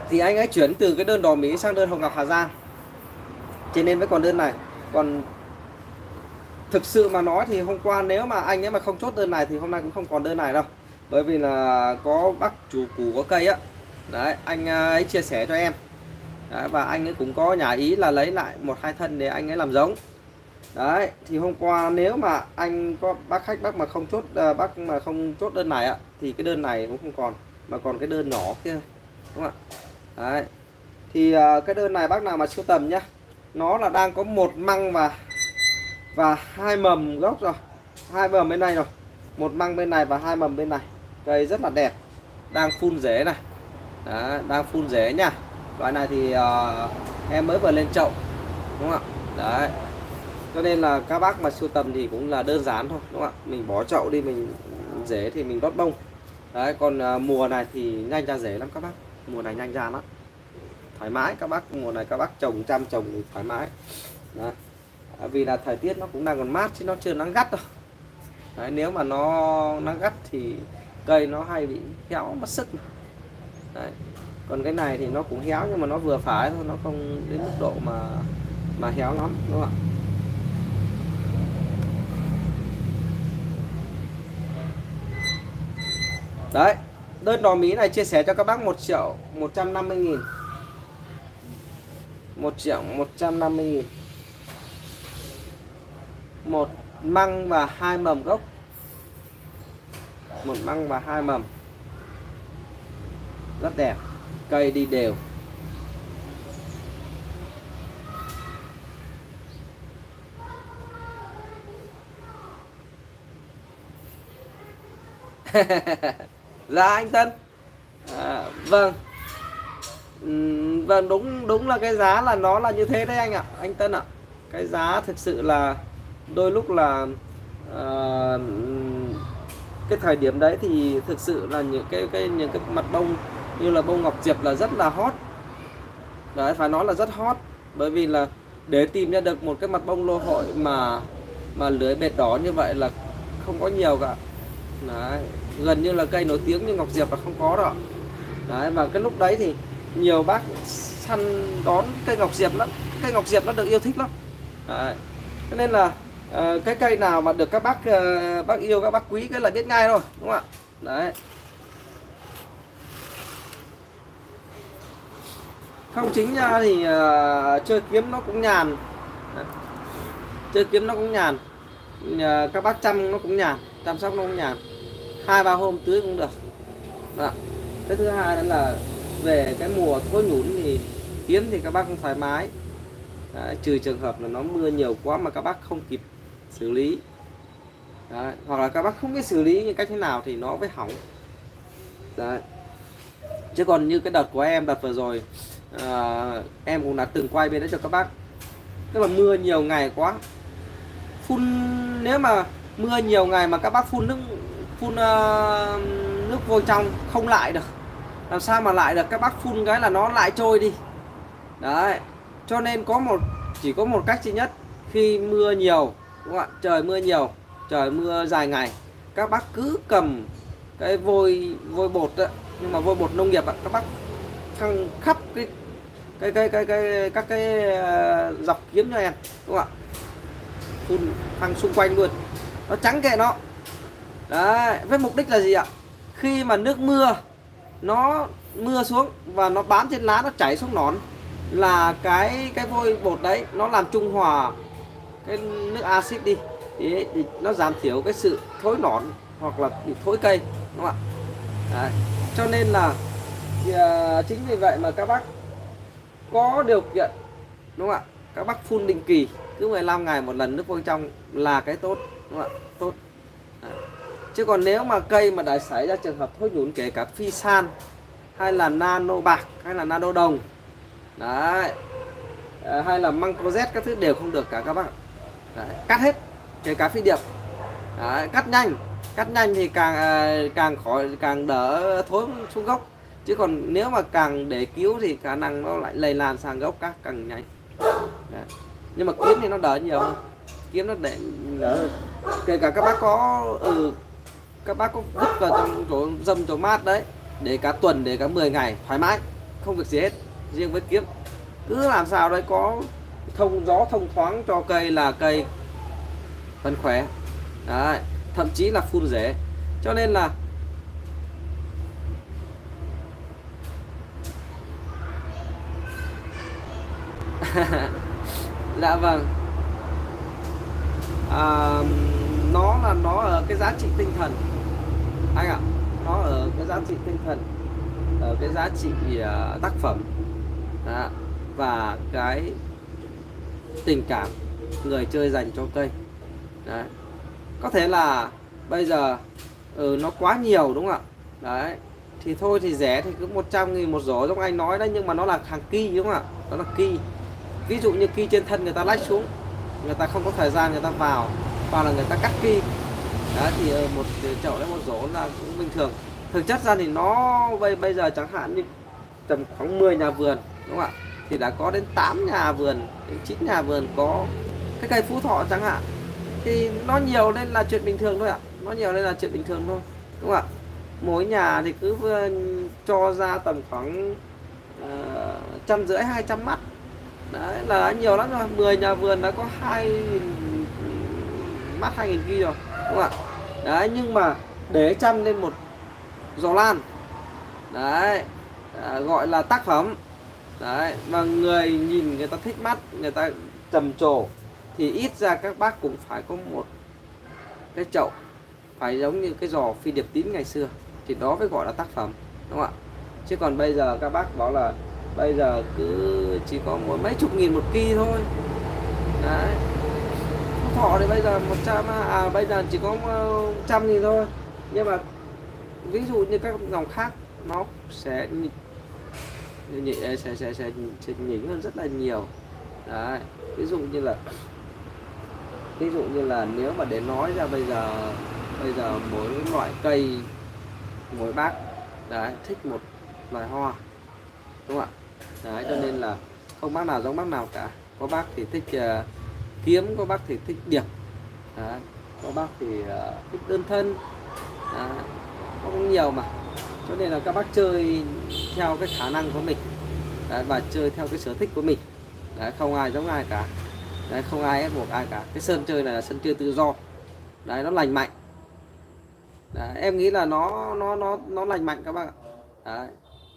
thì anh ấy chuyển từ cái đơn Đỏ Mỹ sang đơn Hồng Ngọc Hà Giang, cho nên với còn đơn này. Còn thực sự mà nói thì hôm qua nếu mà anh ấy mà không chốt đơn này thì hôm nay cũng không còn đơn này đâu, bởi vì là có bác chủ cũ có cây á, đấy anh ấy chia sẻ cho em. Đấy, và anh ấy cũng có nhà ý là lấy lại 1-2 thân để anh ấy làm giống. Đấy thì hôm qua nếu mà anh có bác khách bác mà không chốt bác mà không chốt đơn này á thì cái đơn này cũng không còn, mà còn cái đơn nhỏ kia, đúng không ạ? Đấy thì cái đơn này bác nào mà sưu tầm nhá, nó là đang có 1 măng và 2 mầm gốc rồi, 2 mầm bên này rồi, 1 măng bên này và 2 mầm bên này, cây rất là đẹp, đang phun rễ này. Đấy, đang phun rễ nha. Loại này thì em mới vừa lên chậu, đúng không ạ? Đấy cho nên là các bác mà sưu tầm thì cũng là đơn giản thôi, đúng không ạ? Mình bỏ chậu đi, mình rễ thì mình đốt bông. Đấy còn mùa này thì nhanh ra rễ lắm các bác, mùa này nhanh ra lắm, thoải mái các bác. Mùa này các bác trồng chăm trồng thì thoải mái. Đấy. Vì là thời tiết nó cũng đang còn mát chứ nó chưa nắng gắt đâu. Đấy, nếu mà nó nắng gắt thì cây nó hay bị héo mất sức. Đấy. Còn cái này thì nó cũng héo nhưng mà nó vừa phải thôi, nó không đến mức độ mà héo lắm, đúng không ạ? Đấy, đơn Đỏ Mỹ này chia sẻ cho các bác 1.150.000. 1.150.000. 1 măng và 2 mầm gốc. 1 măng và 2 mầm. Rất đẹp, cây đi đều. Dạ anh Tân. Vâng. Vâng, đúng là cái giá là nó là như thế đấy anh ạ, anh Tân ạ. Cái giá thực sự là đôi lúc là cái thời điểm đấy thì thực sự là những cái mặt bông như là bông ngọc diệp là rất là hot. Đấy, phải nói là rất hot, bởi vì là để tìm ra được một cái mặt bông lô hội mà lưới bệt đỏ như vậy là không có nhiều cả. Đấy, gần như là cây nổi tiếng như ngọc diệp là không có đâu. Đấy, và cái lúc đấy thì nhiều bác săn đón cây ngọc diệp lắm, cây ngọc diệp nó được yêu thích lắm. Đấy, cho nên là cái cây nào mà được các bác yêu, các bác quý cái là biết ngay thôi, đúng không ạ? Đấy. Không chính ra thì chơi kiếm nó cũng nhàn. Đấy. Chơi kiếm nó cũng nhàn. Các bác chăm nó cũng nhàn, chăm sóc nó cũng nhàn. 2-3 hôm tưới cũng được. Đó. Cái thứ hai đó là về cái mùa thối nhũn thì kiếm thì các bác không thoải mái. Đấy, trừ trường hợp là nó mưa nhiều quá mà các bác không kịp xử lý. Đấy, hoặc là các bác không biết xử lý như cách thế nào thì nó mới hỏng. Đấy. Chứ còn như cái đợt của em, đợt vừa rồi em cũng đã từng quay bên đó cho các bác. Tức là mưa nhiều ngày quá, phun, nếu mà mưa nhiều ngày mà các bác phun nước vôi trong không lại được, làm sao mà lại được, các bác phun cái là nó lại trôi đi. Đấy, cho nên chỉ có một cách duy nhất, khi mưa nhiều, đúng không ạ? Trời mưa nhiều, trời mưa dài ngày, các bác cứ cầm cái vôi bột đó, nhưng mà vôi bột nông nghiệp đó, các bác thăng khắp các cái dọc kiếm cho em, đúng không ạ? Phun thăng xung quanh luôn, nó trắng kệ nó. Đấy, với mục đích là gì ạ? Khi mà nước mưa nó mưa xuống và nó bám trên lá, nó chảy xuống nón, là cái vôi bột đấy nó làm trung hòa cái nước axit đi, thì nó giảm thiểu cái sự thối nón hoặc là bị thối cây, đúng không ạ? Đấy. Cho nên là chính vì vậy mà các bác có điều kiện, đúng không ạ? Các bác phun định kỳ, cứ 15 ngày một lần nước vôi trong là cái tốt, đúng không ạ? Tốt. Đấy. Chứ còn nếu mà cây mà đã xảy ra trường hợp thối nhũn, kể cả phi san hay là nano bạc hay là nano đồng, đấy, hay là măng Z, các thứ đều không được cả các bác. Đấy, cắt hết, kể cả phi điệp. Đấy, cắt nhanh thì càng đỡ thối xuống gốc. Chứ còn nếu mà càng để cứu thì khả năng nó lại lây lan sang gốc càng nhanh. Đấy. Nhưng mà kiếm thì nó đỡ nhiều hơn, kiếm nó để đỡ hơn. Kể cả các bác có vứt vào trong chỗ dâm chỗ mát đấy, để cả tuần, để cả 10 ngày thoải mái, không việc gì hết. Riêng với kiếp cứ làm sao đấy có thông gió thông thoáng cho cây là cây vẫn khỏe đấy, thậm chí là phun rễ. Cho nên là dạ vâng, à, nó ở cái giá trị tinh thần anh ạ, nó ở cái giá trị tinh thần, ở cái giá trị tác phẩm đó, và cái tình cảm người chơi dành cho cây đấy. Có thể là bây giờ nó quá nhiều đúng không ạ, đấy thì thôi thì rẻ thì cứ 100.000 một rổ giống anh nói đấy, nhưng mà nó là hàng ki đúng không ạ, nó là ki. Ví dụ như ki trên thân người ta lách xuống, người ta không có thời gian người ta vào, hoặc là người ta cắt ki đó, thì một chậu đấy một rổ là cũng bình thường. Thực chất ra thì nó bây giờ chẳng hạn như tầm khoảng 10 nhà vườn đúng không ạ, thì đã có đến 8 nhà vườn đến 9 nhà vườn có cái cây Phú Thọ chẳng hạn, thì nó nhiều lên là chuyện bình thường thôi ạ, nó nhiều lên là chuyện bình thường thôi đúng không ạ. Mỗi nhà thì cứ cho ra tầm khoảng 150-200 mắt đấy là nhiều lắm rồi. 10 nhà vườn đã có 2.000 mắt, 2.000 ki rồi đúng không ạ. Đấy, nhưng mà để chăm lên một giò lan đấy, gọi là tác phẩm đấy, mà người nhìn người ta thích mắt, người ta trầm trồ, thì ít ra các bác cũng phải có một cái chậu phải giống như cái giò Phi Điệp Tím ngày xưa, thì đó mới gọi là tác phẩm đúng không ạ. Chứ còn bây giờ các bác bảo là bây giờ cứ chỉ có mấy chục nghìn một ki thôi đấy. Phú Thọ thì bây giờ 100 bây giờ chỉ có 100.000 thôi, nhưng mà ví dụ như các dòng khác nó sẽ nhỉnh hơn rất là nhiều đấy. Ví dụ như là nếu mà để nói ra bây giờ mỗi loại cây, mỗi bác đấy thích một loài hoa đúng không ạ. Đấy, cho nên là không bác nào giống bác nào cả. Có bác thì thích kiếm, có bác thì thích điệp đấy, có bác thì thích đơn thân đấy, có nhiều mà. Cho nên là các bác chơi theo cái khả năng của mình đấy, và chơi theo cái sở thích của mình đấy, không ai giống ai cả đấy, không ai ép buộc ai cả. Cái sân chơi này là sân chơi tự do đấy, nó lành mạnh đấy, em nghĩ là nó lành mạnh các bác ạ đấy.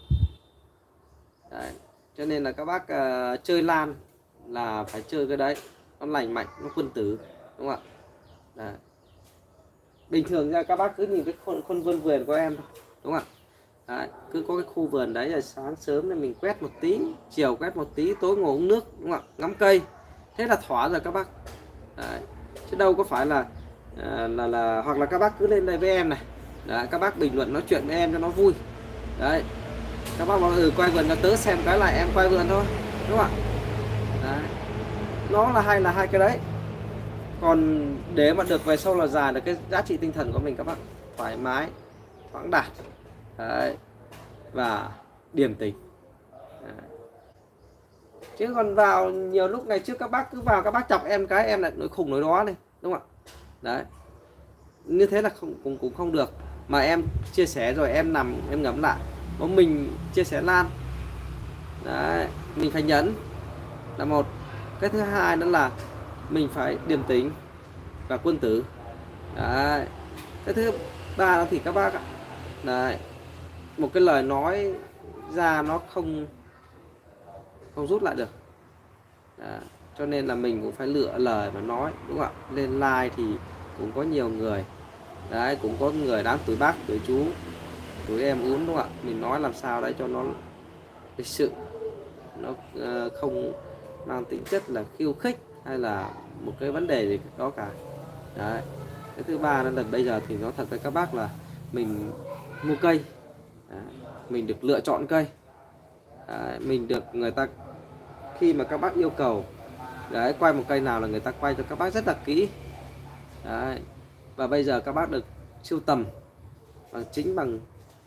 Đấy. Cho nên là các bác chơi lan là phải chơi cái đấy, nó lành mạnh, nó quân tử đúng không ạ. Đấy. Bình thường ra các bác cứ nhìn cái khuôn vườn của em thôi đúng không ạ. Đấy. Cứ có cái khu vườn đấy là sáng sớm thì mình quét một tí, chiều quét một tí, tối ngồi uống nước đúng không ạ, ngắm cây, thế là thỏa rồi các bác. Đấy. Chứ đâu có phải là hoặc là các bác cứ lên đây với em này đấy, các bác bình luận nói chuyện với em cho nó vui đấy. Các bác bảo quay vườn cho tớ xem cái lại em quay vườn thôi đúng không ạ. Đấy. Nó là hai cái đấy. Còn để mà được về sau là dài được cái giá trị tinh thần của mình, các bác thoải mái, thoáng đạt đấy, và điềm tĩnh đấy. Chứ còn vào nhiều lúc ngày trước các bác cứ vào các bác chọc em cái em lại nổi khùng nổi đó lên đúng không ạ. Đấy, như thế là cũng không được. Mà em chia sẻ rồi em nằm em ngẫm lại, mình chia sẻ lan đấy, mình phải nhẫn là một. Cái thứ hai nữa là mình phải điềm tĩnh và quân tử đấy. Cái thứ ba là thì các bác ạ đấy, một cái lời nói ra nó không rút lại được đấy. Cho nên là mình cũng phải lựa lời mà nói đúng không ạ. Lên like thì cũng có nhiều người đấy, cũng có người đáng tuổi bác tuổi chú tuổi em ún đúng không ạ. Mình nói làm sao đấy cho nó lịch sự, nó không mang tính chất là khiêu khích hay là một cái vấn đề gì đó cả đấy. Cái thứ ba là bây giờ thì nói thật với các bác là mình mua cây đấy, mình được lựa chọn cây đấy, mình được người ta khi mà các bác yêu cầu đấy, quay một cây nào là người ta quay cho các bác rất là kỹ đấy. Và bây giờ các bác được sưu tầm bằng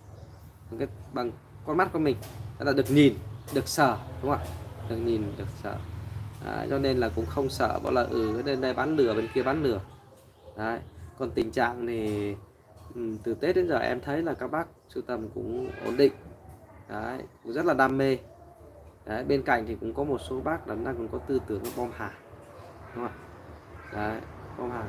con mắt của mình, đó là được nhìn được sờ đúng không ạ, được nhìn được sờ đấy. Cho nên là cũng không sợ bảo là bên đây bán lừa bên kia bán lừa đấy. Còn tình trạng thì từ Tết đến giờ em thấy là các bác sưu tầm cũng ổn định Đấy, cũng rất là đam mê. Đấy, bên cạnh thì cũng có một số bác đang cũng có tư tưởng bom hàng, đúng không? Đấy, bom hàng,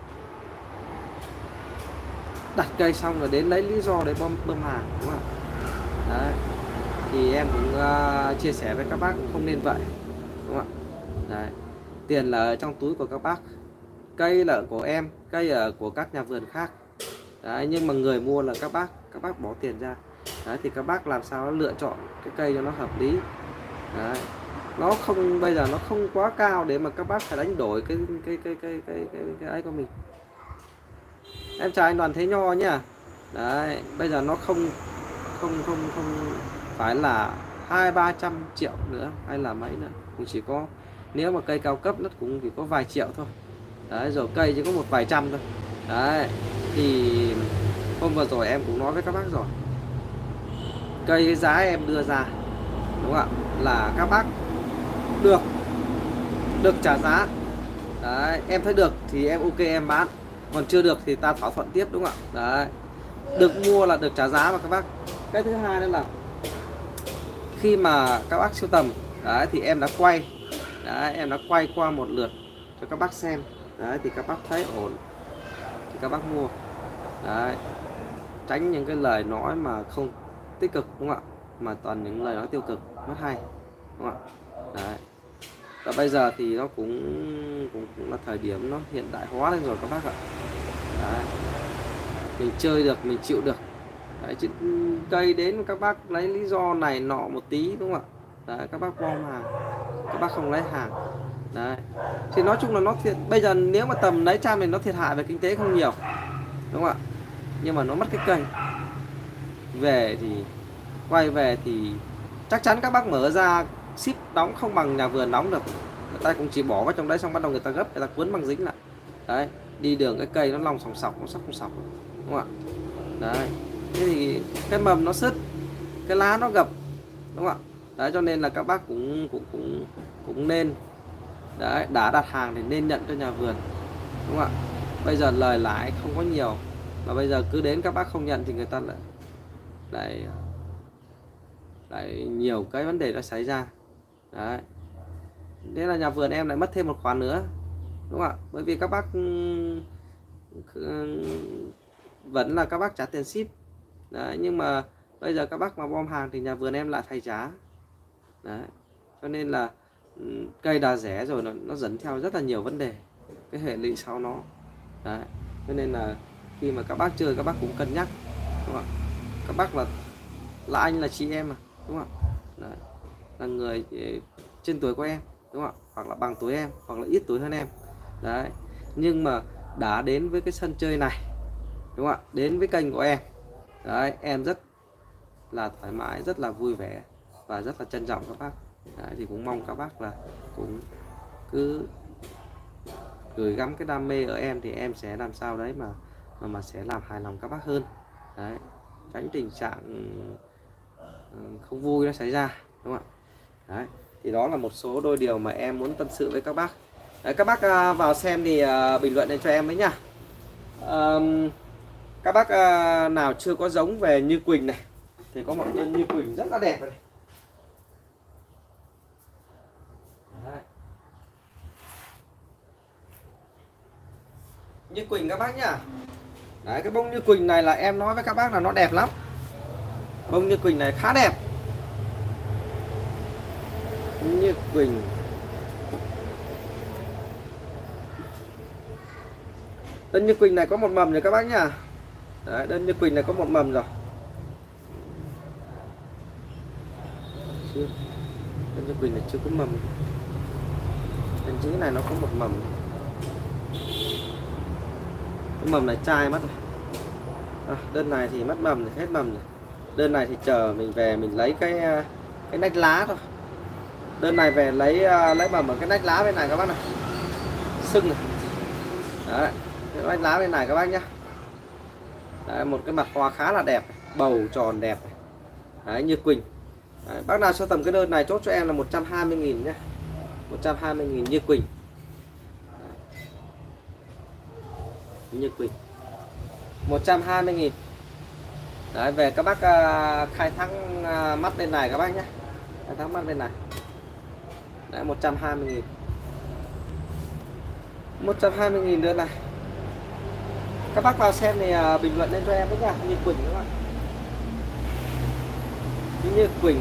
đặt cây xong rồi đến lấy lý do để bơm hàng, đúng không? Đấy, thì em cũng chia sẻ với các bác cũng không nên vậy, đúng không ạ? Đấy, tiền là ở trong túi của các bác, cây là của em, cây ở của các nhà vườn khác. Đấy, nhưng mà người mua là các bác bỏ tiền ra. Đấy, thì các bác làm sao lựa chọn cái cây cho nó hợp lý. Đấy, nó không, bây giờ nó không quá cao để mà các bác phải đánh đổi cái ấy của mình. Em chào anh Đoàn Thế Nho nhá. Đấy, bây giờ nó không phải là 200-300 triệu nữa hay là mấy nữa, cũng chỉ có, nếu mà cây cao cấp nó cũng chỉ có vài triệu thôi. Đấy, rồi cây chỉ có một vài trăm thôi. Đấy, thì hôm vừa rồi em cũng nói với các bác rồi, cây cái giá em đưa ra, đúng không ạ, là các bác được trả giá. Đấy, em thấy được thì em ok em bán, còn chưa được thì ta thỏa thuận tiếp, đúng không ạ? Đấy, được mua là được trả giá mà các bác. Cái thứ hai đó là khi mà các bác sưu tầm, đấy, thì em đã quay, đấy, em đã quay qua một lượt cho các bác xem. Đấy, thì các bác thấy ổn thì các bác mua. Đấy, tránh những cái lời nói mà không tích cực, đúng không ạ, mà toàn những lời nói tiêu cực mất hay, đúng không ạ? Đấy, và bây giờ thì nó cũng là thời điểm nó hiện đại hóa lên rồi các bác ạ. Đấy, mình chơi được, mình chịu được. Đấy, chứ cây đến các bác lấy lý do này nọ một tí, đúng không ạ? Đấy, các bác bom hàng, các bác không lấy hàng. Đấy, thì nói chung là nó thiệt, bây giờ nếu mà tầm lấy trăm thì nó thiệt hại về kinh tế không nhiều, đúng không ạ, nhưng mà nó mất cái cây. Về thì quay về thì chắc chắn các bác mở ra ship đóng không bằng nhà vườn đóng được. Người ta cũng chỉ bỏ vào trong đấy xong bắt đầu người ta gấp, người ta cuốn băng dính lại. Đấy, đi đường cái cây nó lòng sòng sọc, nó sóc không sọc, đúng không ạ? Đấy, thế thì cái mầm nó sứt, cái lá nó gập, đúng không ạ? Đấy, cho nên là các bác cũng nên, đấy, đã đặt hàng thì nên nhận cho nhà vườn, đúng không ạ? Bây giờ lời lãi không có nhiều, mà bây giờ cứ đến các bác không nhận thì người ta lại nhiều cái vấn đề nó xảy ra. Đấy, thế là nhà vườn em lại mất thêm một khoản nữa, đúng không ạ? Bởi vì các bác vẫn là các bác trả tiền ship. Đấy, nhưng mà bây giờ các bác mà bom hàng thì nhà vườn em lại phải trả. Đấy, cho nên là cây đã rẻ rồi nó dẫn theo rất là nhiều vấn đề, cái hệ lụy sau nó. Đấy, cho nên là khi mà các bác chơi các bác cũng cân nhắc, đúng không ạ? Các bác là anh là chị em mà, đúng không ạ? Đấy, là người trên tuổi của em, đúng không ạ, hoặc là bằng tuổi em, hoặc là ít tuổi hơn em. Đấy, nhưng mà đã đến với cái sân chơi này, đúng không ạ, đến với kênh của em, đấy, em rất là thoải mái, rất là vui vẻ và rất là trân trọng các bác. Đấy, thì cũng mong các bác là cũng cứ gửi gắm cái đam mê ở em, thì em sẽ làm sao đấy mà sẽ làm hài lòng các bác hơn. Đấy, tránh tình trạng không vui nó xảy ra, đúng không ạ? Đấy, thì đó là một số đôi điều mà em muốn tâm sự với các bác. Đấy, các bác vào xem thì bình luận lên cho em đấy nhá. Các bác nào chưa có giống về Như Quỳnh này thì có một đơn Như Quỳnh rất là đẹp này. Đấy, Như Quỳnh các bác nhá. Đấy, cái bông Như Quỳnh này là em nói với các bác là nó đẹp lắm. Bông Như Quỳnh này khá đẹp. Như Quỳnh, đơn Như Quỳnh này có một mầm rồi các bác nhá. Đấy, đơn Như Quỳnh này có một mầm rồi. Đơn Như Quỳnh này chưa có mầm. Bên dưới này nó có một mầm. Cái mầm này chai mất rồi. Đơn này thì mất mầm rồi, hết mầm rồi. Đơn này thì chờ mình về mình lấy cái nách lá thôi. Đơn này về lấy mầm ở cái nách lá bên này các bác này. Sưng này. Đấy, cái nách lá bên này các bác nhá. Đấy, một cái mặt hoa khá là đẹp, bầu tròn đẹp. Đấy, Như Quỳnh. Đấy, bác nào cho tầm cái đơn này chốt cho em là 120.000 nhé. 120.000 Như Quỳnh. Như Quỳnh 120.000. Đấy, về các bác khai thác mắt bên này các bác nhé. Khai thác mắt bên này. Đấy, 120.000. 120.000 đơn này. Các bác vào xem thì bình luận lên cho em với nha. Như Quỳnh các bạn. Như Quỳnh.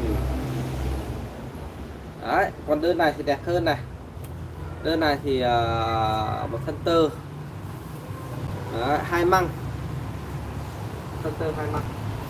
Đấy, còn đơn này thì đẹp hơn này. Đơn này thì một thân tơ. Đấy, 2 măng. Thân tơ 2 măng.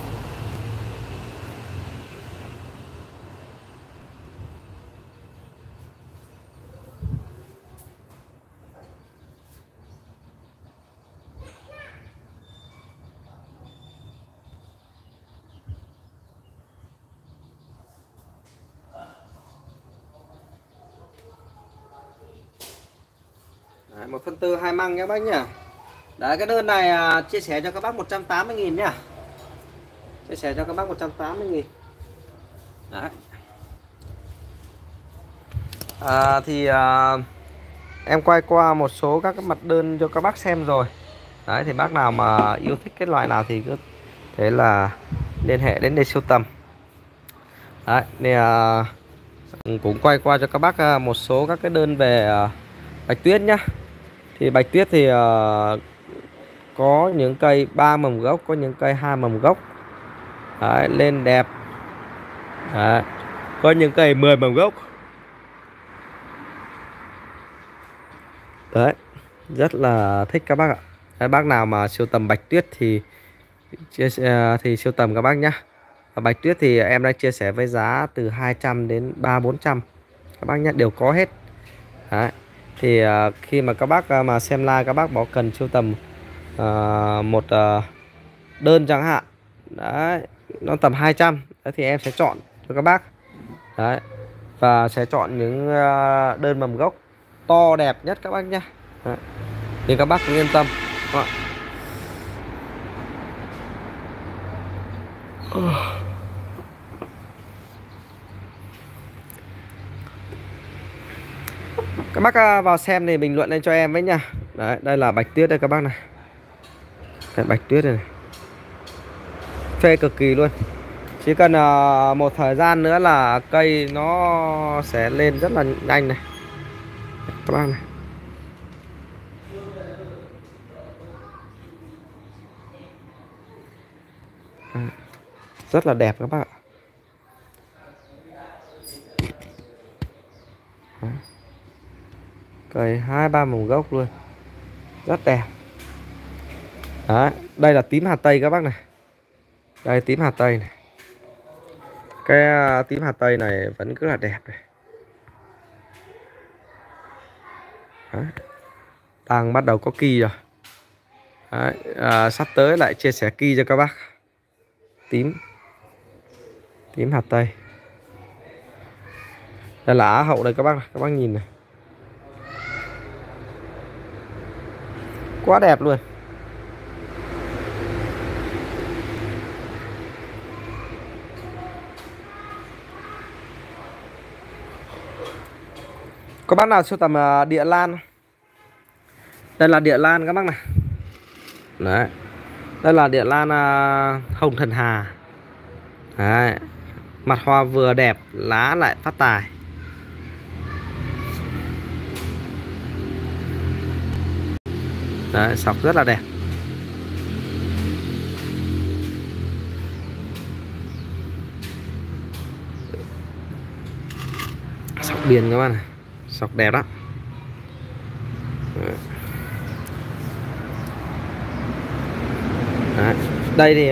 Đấy, một phân tư 2 măng các bác nhỉ. Đấy, cái đơn này chia sẻ cho các bác 180.000 nhá. Chia sẻ cho các bác 180.000. Đấy. Em quay qua một số các cái mặt đơn cho các bác xem rồi. Đấy, thì bác nào mà yêu thích cái loại nào thì cứ thế là liên hệ đến đây sưu tầm. Đấy, thì cũng quay qua cho các bác một số các cái đơn về bạch tuyết nhá. Thì bạch tuyết thì có những cây 3 mầm gốc, có những cây 2 mầm gốc. Đấy, lên đẹp. Đấy, có những cây 10 mầm gốc. Đấy, rất là thích các bác ạ. Đấy, bác nào mà sưu tầm bạch tuyết thì sưu tầm các bác nhá. Bạch tuyết thì em đang chia sẻ với giá từ 200 đến 300-400 các bác nhé, đều có hết. Đấy. Thì khi mà các bác mà xem like, các bác bảo cần sưu tầm một đơn chẳng hạn. Đấy, nó tầm 200. Đấy, thì em sẽ chọn cho các bác. Đấy. Và sẽ chọn những đơn mầm gốc to đẹp nhất các bác nhé. Đấy. Thì các bác cũng yên tâm. Các bác vào xem thì bình luận lên cho em với nha. Đấy, đây là bạch tuyết đây các bác này. Đây, bạch tuyết này, phê cực kỳ luôn. Chỉ cần một thời gian nữa là cây nó sẽ lên rất là nhanh này các bác này. Rất là đẹp các bác ạ. Cây 2-3 mầm gốc luôn, rất đẹp. Đấy, đây là tím Hà Tây các bác này. Đây tím Hà Tây này. Cái tím Hà Tây này vẫn rất là đẹp này. Đấy, đang bắt đầu có kỳ rồi. Đấy, sắp tới lại chia sẻ kỳ cho các bác. Tím Hà Tây. Đây là Á Hậu đây các bác này. Các bác nhìn này, quá đẹp luôn. Có bác nào sưu tầm địa lan? Đây là địa lan các bác này. Đấy, đây là địa lan hồng thần hà. Đấy, mặt hoa vừa đẹp, lá lại phát tài. Đấy, sọc rất là đẹp. Sọc biển các bạn này, sọc đẹp lắm. Đấy. Đây thì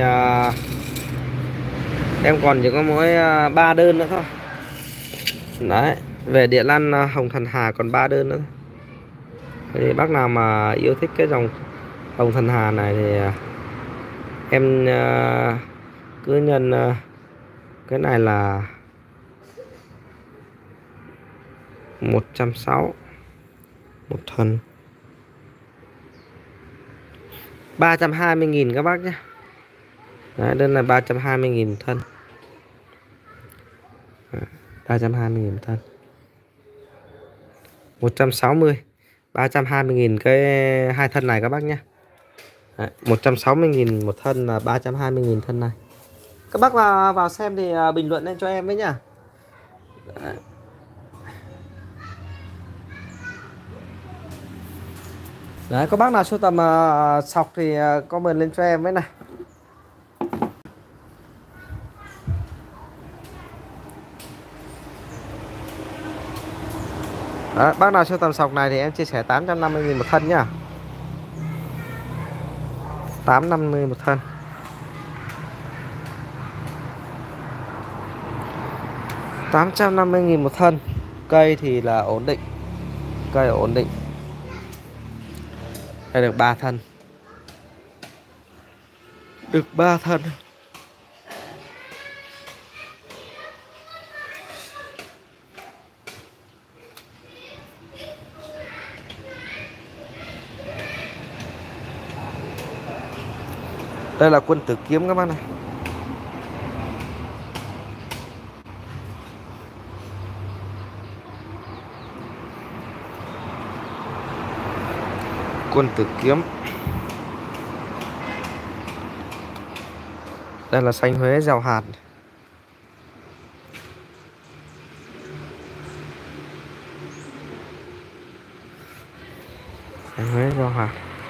em còn chỉ có mỗi 3 đơn nữa thôi. Đấy, về địa lan hồng thần hà còn 3 đơn nữa. Thì bác nào mà yêu thích cái dòng hồng thần hà này thì em cứ nhân cái này là 160 một thân, 320.000 các bác nhé. Đấy, đơn là 320.000 thân. 320.000 thân. 160 320.000 cái 2 thân này các bác nhé. 160.000 một thân là 320.000 thân này. Các bác vào xem thì bình luận lên cho em với nhá. Đấy. Đấy, có bác nào sưu tầm sọc thì comment lên cho em với này. Đấy, bác nào sưu tầm sọc này thì em chia sẻ 850.000 một thân nhá. 850 một thân. 850.000 một thân. Cây thì là ổn định. Cây ổn định. Đây được 3 thân. Được 3 thân. Đây là quân tử kiếm các bác này. Quân tử kiếm. Đây là xanh Huế gieo hạt. Xanh Huế gieo hạt.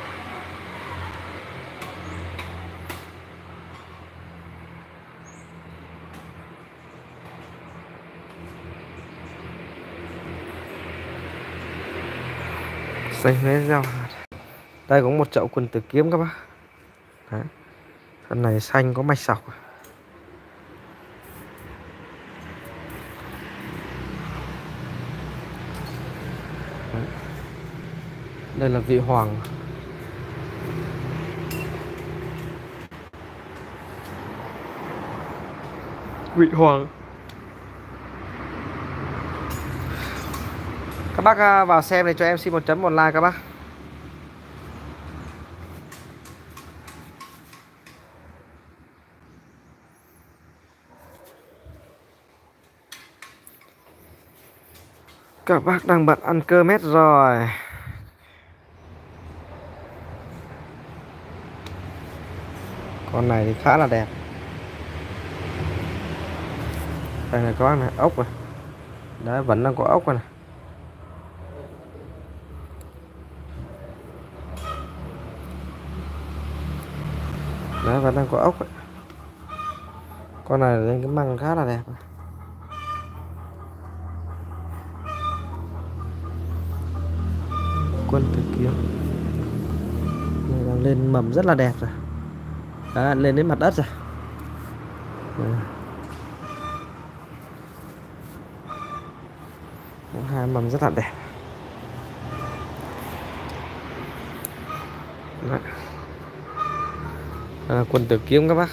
Xanh Huế gieo hạt. Đây có một chậu quân tử kiếm các bác. Đấy. Thân này xanh có mạch sọc. Đấy. Đây là vị hoàng. Vị hoàng. Các bác vào xem này cho em xin một chấm một like các bác. Các bác đang bận ăn cơm hết rồi. Con này thì khá là đẹp. Đây này các bác này, ốc này. Đấy, vẫn đang có ốc này. Đấy, vẫn đang có ốc ấy. Con này lên cái măng khá là đẹp. Quân tử kiếm đang lên mầm rất là đẹp rồi. Đấy, lên đến mặt đất rồi. Hai mầm rất là đẹp. Đấy. Quân tử kiếm các bác.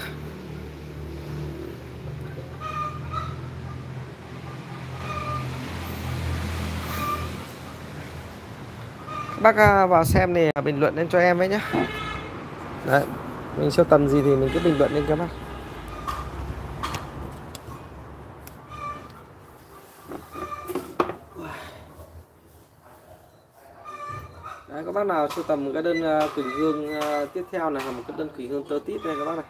Các bác vào xem thì bình luận lên cho em với nhé. Đấy, mình sưu tầm gì thì mình cứ bình luận lên các bác. Đấy, các bác nào sưu tầm cái đơn quỳnh hương tiếp theo này là một cái đơn quỳnh hương tơ tít này các bác này.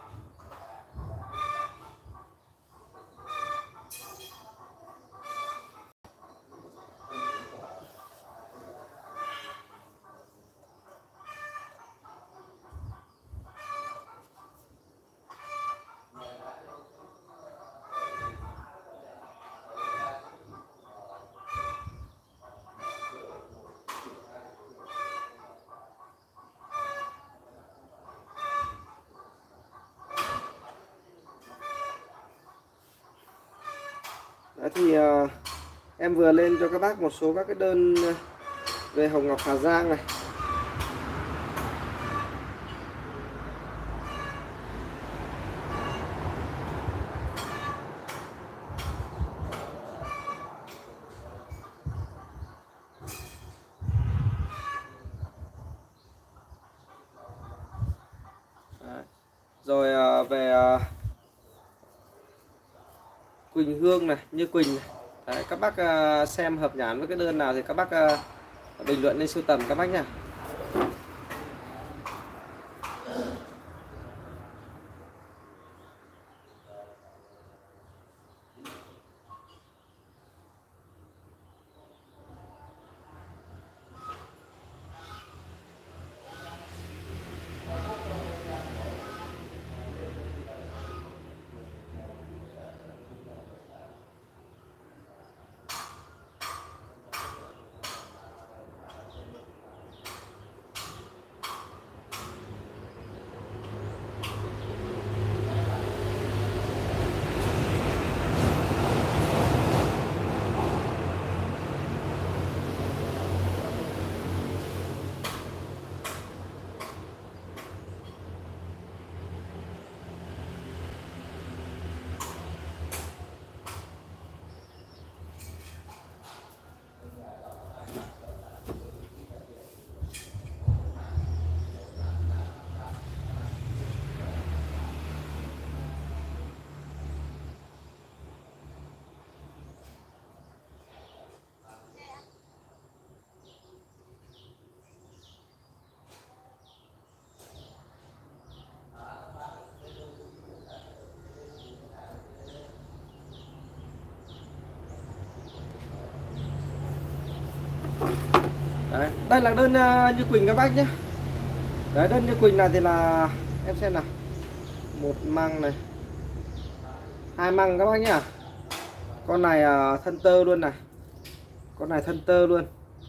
Đấy thì em vừa lên cho các bác một số các cái đơn về hồng ngọc Hà Giang này. Đấy. Rồi về quỳnh hương này, như quỳnh này. Đấy, các bác xem hợp nhãn với cái đơn nào thì các bác bình luận lên sưu tầm các bác nha. Đấy, đây là đơn Như Quỳnh các bác nhé. Đấy, đơn Như Quỳnh này thì là em xem nào, một măng này, hai măng các bác nhá. Con này thân tơ luôn này, con này thân tơ luôn.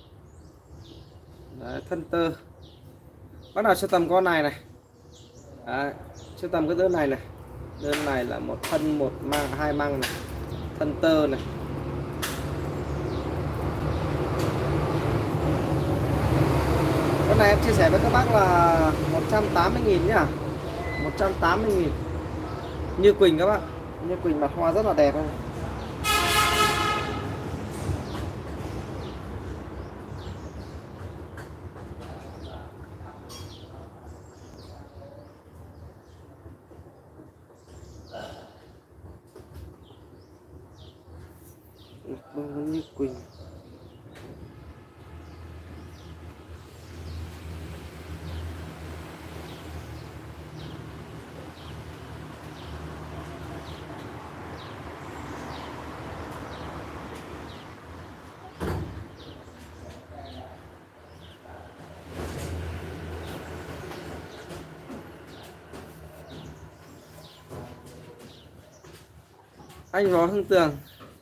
Đấy, thân tơ. Bác nào sưu tầm con này này. Đấy, sưu tầm cái đơn này này. Đơn này là một thân, một măng, hai măng này, thân tơ này. Con này em chia sẻ với các bác là 180.000 nhá. 180.000. Như Quỳnh các bác. Như Quỳnh mặt hoa rất là đẹp không? Như Quỳnh. Anh Võ Hưng Tường.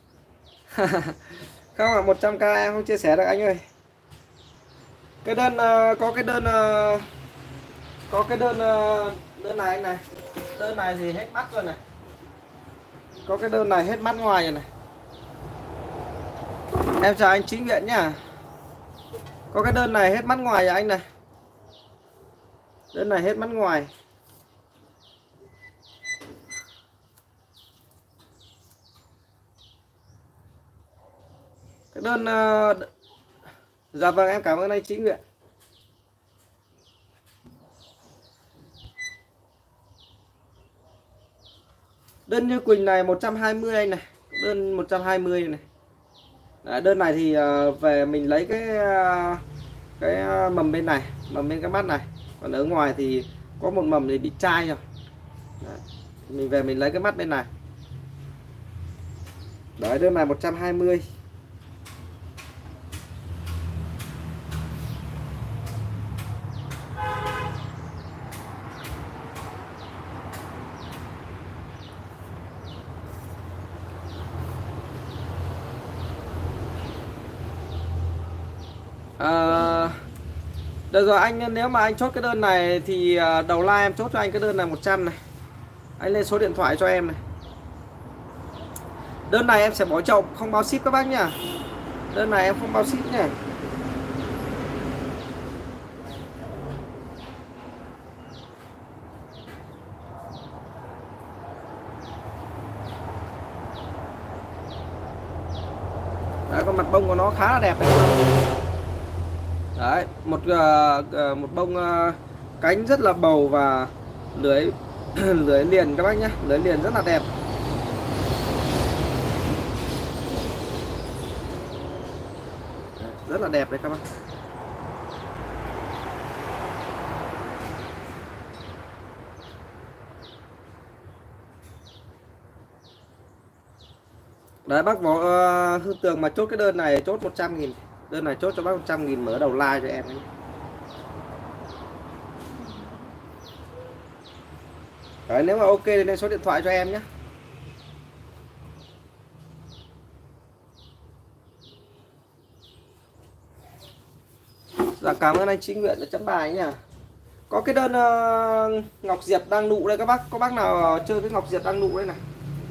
Không ạ, 100k em không chia sẻ được anh ơi. Cái đơn có cái đơn có cái đơn đơn này anh này. Đơn này thì hết mắt rồi này. Có cái đơn này hết mắt ngoài rồi này. Em chào anh Chính Viện nhá. Có cái đơn này hết mắt ngoài rồi anh này. Đơn này hết mắt ngoài. Cái đơn dạ vâng, em cảm ơn anh Chính Nguyện. Đơn Như Quỳnh này 120 anh này. Đơn 120 này. Đấy, đơn này thì về mình lấy cái mầm bên này, mầm bên cái mắt này. Còn ở ngoài thì có một mầm thì bị chai rồi. Đấy, mình về mình lấy cái mắt bên này. Đấy, đơn này 120. Được rồi anh, nếu mà anh chốt cái đơn này thì đầu like em chốt cho anh cái đơn này 100 này. Anh lên số điện thoại cho em này. Đơn này em sẽ bỏ chậu không bao ship các bác nhá. Đơn này em không bao ship nhá. Đấy, con mặt bông của nó khá là đẹp đấy. Đấy, một bông cánh rất là bầu và lưới lưới liền các bác nhé, lưới liền rất là đẹp. Rất là đẹp đấy các bác. Đấy, bác Võ Hương Tường mà chốt cái đơn này chốt 100.000. Đơn này chốt cho bác 100.000, mở đầu like cho em ấy. Đấy, nếu mà ok thì lên số điện thoại cho em nhé. Dạ cảm ơn anh Chính Nguyện đã chấm bài nhá. Có cái đơn Ngọc Diệp đang nụ đây các bác. Có bác nào chơi cái Ngọc Diệp đang nụ đây này.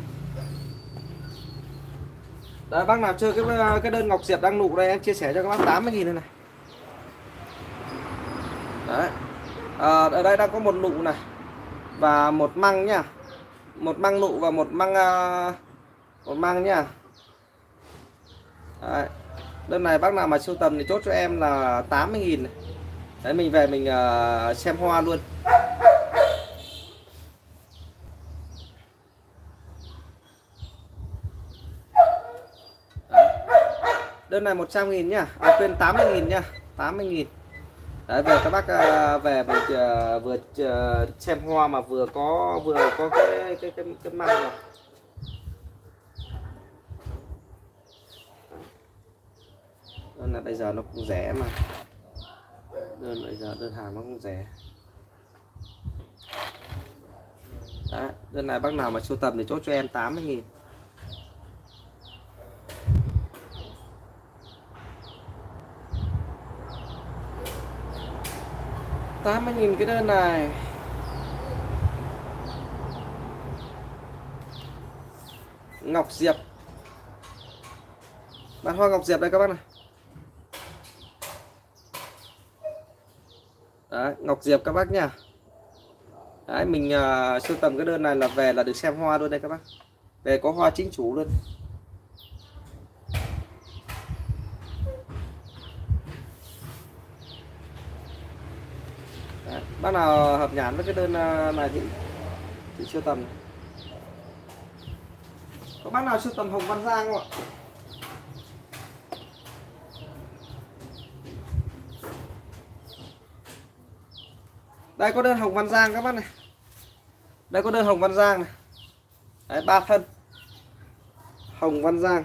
Đấy, bác nào chơi cái đơn Ngọc Diệp đang nụ đây em chia sẻ cho các bác 80.000 đây này. Đấy. Ở đây đang có một nụ này và một măng nhá. Một măng nụ và một măng nhá. Đấy. Đơn này bác nào mà sưu tầm thì chốt cho em là 80.000 này. Đấy, mình về mình xem hoa luôn. Đấy. Đơn này 100.000 nhá. Quên 80.000 nhá. 80.000. Đấy, về các bác về mình vừa xem hoa mà vừa có cái măng này. Đơn là bây giờ nó cũng rẻ mà. Đơn bây giờ đơn hàng nó cũng rẻ. Đấy, đơn này bác nào mà sưu tầm thì chốt cho em 80.000. 80.000 cái đơn này. Ngọc Diệp. Bán hoa Ngọc Diệp đây các bác này. Đấy, Ngọc Diệp các bác nha. Đấy, mình sưu tầm cái đơn này là về là được xem hoa luôn đây các bác. Về có hoa chính chủ luôn. Đấy, bác nào hợp nhãn với cái đơn này thì sưu tầm. Có bác nào sưu tầm Hồng Văn Giang không ạ? Đây có đơn Hồng Văn Giang các bác này. Đây có đơn Hồng Văn Giang này. Đấy, 3 thân Hồng Văn Giang.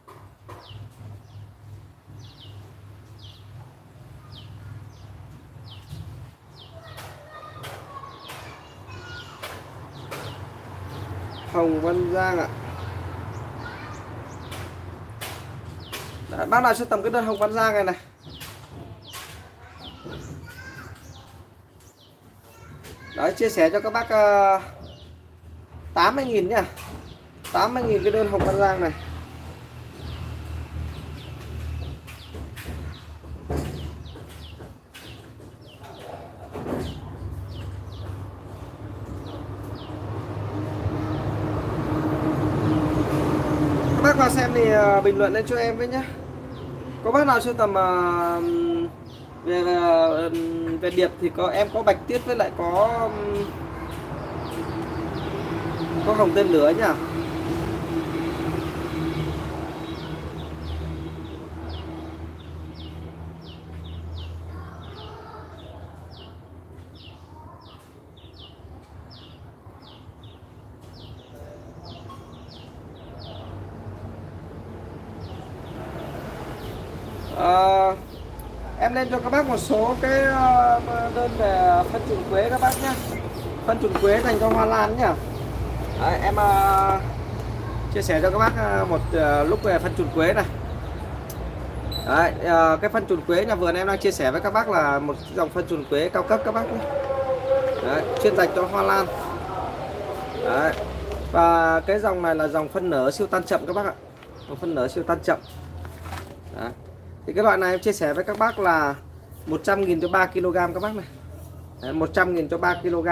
Hồng Văn Giang ạ. Đấy, bác nào sưu tầm cái đơn Hồng Văn Giang này này. Đấy, chia sẻ cho các bác 80.000 nhá. 80.000 cái đơn Hồng Văn Giang này. Các bác vào xem thì bình luận lên cho em với nhé. Có bác nào sưu tầm về điệp thì em có bạch tuyết với lại có hồng tên lửa nhá. Em lên cho các bác một số cái đơn về phân trùng quế các bác nhé. Phân trùng quế dành cho hoa lan nhá. Đấy, em chia sẻ cho các bác một lúc về phân trùng quế này. Đấy, cái phân trùng quế nhà vườn em đang chia sẻ với các bác là một dòng phân trùng quế cao cấp các bác nhé. Đấy, chuyên dành cho hoa lan. Đấy. Và cái dòng này là dòng phân nở siêu tan chậm các bác ạ. Phân nở siêu tan chậm. Đấy. Thì cái loại này em chia sẻ với các bác là 100.000 cho 3 kg các bác này. Đấy, 100.000 cho 3 kg.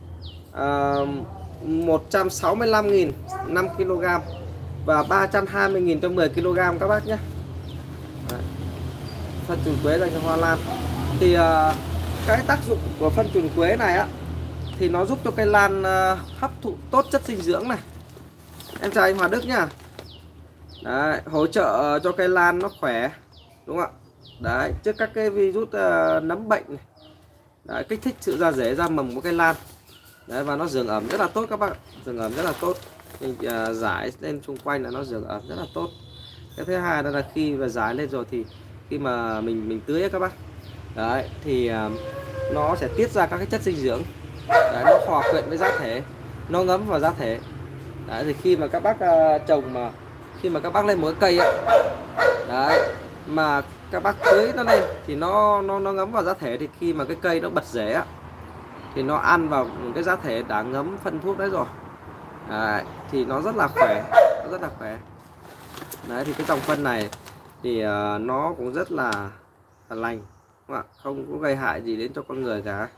165.000 5 kg và 320.000 cho 10 kg các bác nhé. Đấy. Phân trùng quế dành cho hoa lan. Thì cái tác dụng của phân trùng quế này á thì nó giúp cho cây lan hấp thụ tốt chất dinh dưỡng này. Em chào anh Hòa Đức nhá. Đấy, hỗ trợ cho cây lan nó khỏe, đúng không ạ? Đấy, trước các cái virus nấm bệnh này. Đấy, kích thích sự ra rễ ra mầm của cây lan. Đấy, và nó dưỡng ẩm rất là tốt các bạn. Dưỡng ẩm rất là tốt. Mình rải lên xung quanh là nó dưỡng ẩm rất là tốt. Cái thứ hai đó là khi mà rải lên rồi thì khi mà mình tưới ấy các bác. Đấy, thì nó sẽ tiết ra các cái chất dinh dưỡng. Đấy, nó hòa quyện với giá thể, nó ngấm vào giá thể. Đấy, thì khi mà các bác trồng mà khi mà các bác lên một cái cây ấy, đấy, mà các bác tưới nó lên thì nó ngấm vào giá thể, thì khi mà cái cây nó bật rễ á, thì nó ăn vào cái giá thể đã ngấm phân thuốc đấy rồi. Đấy, thì nó rất là khỏe, nó rất là khỏe. Đấy, thì cái dòng phân này thì nó cũng rất là lành, không có gây hại gì đến cho con người cả.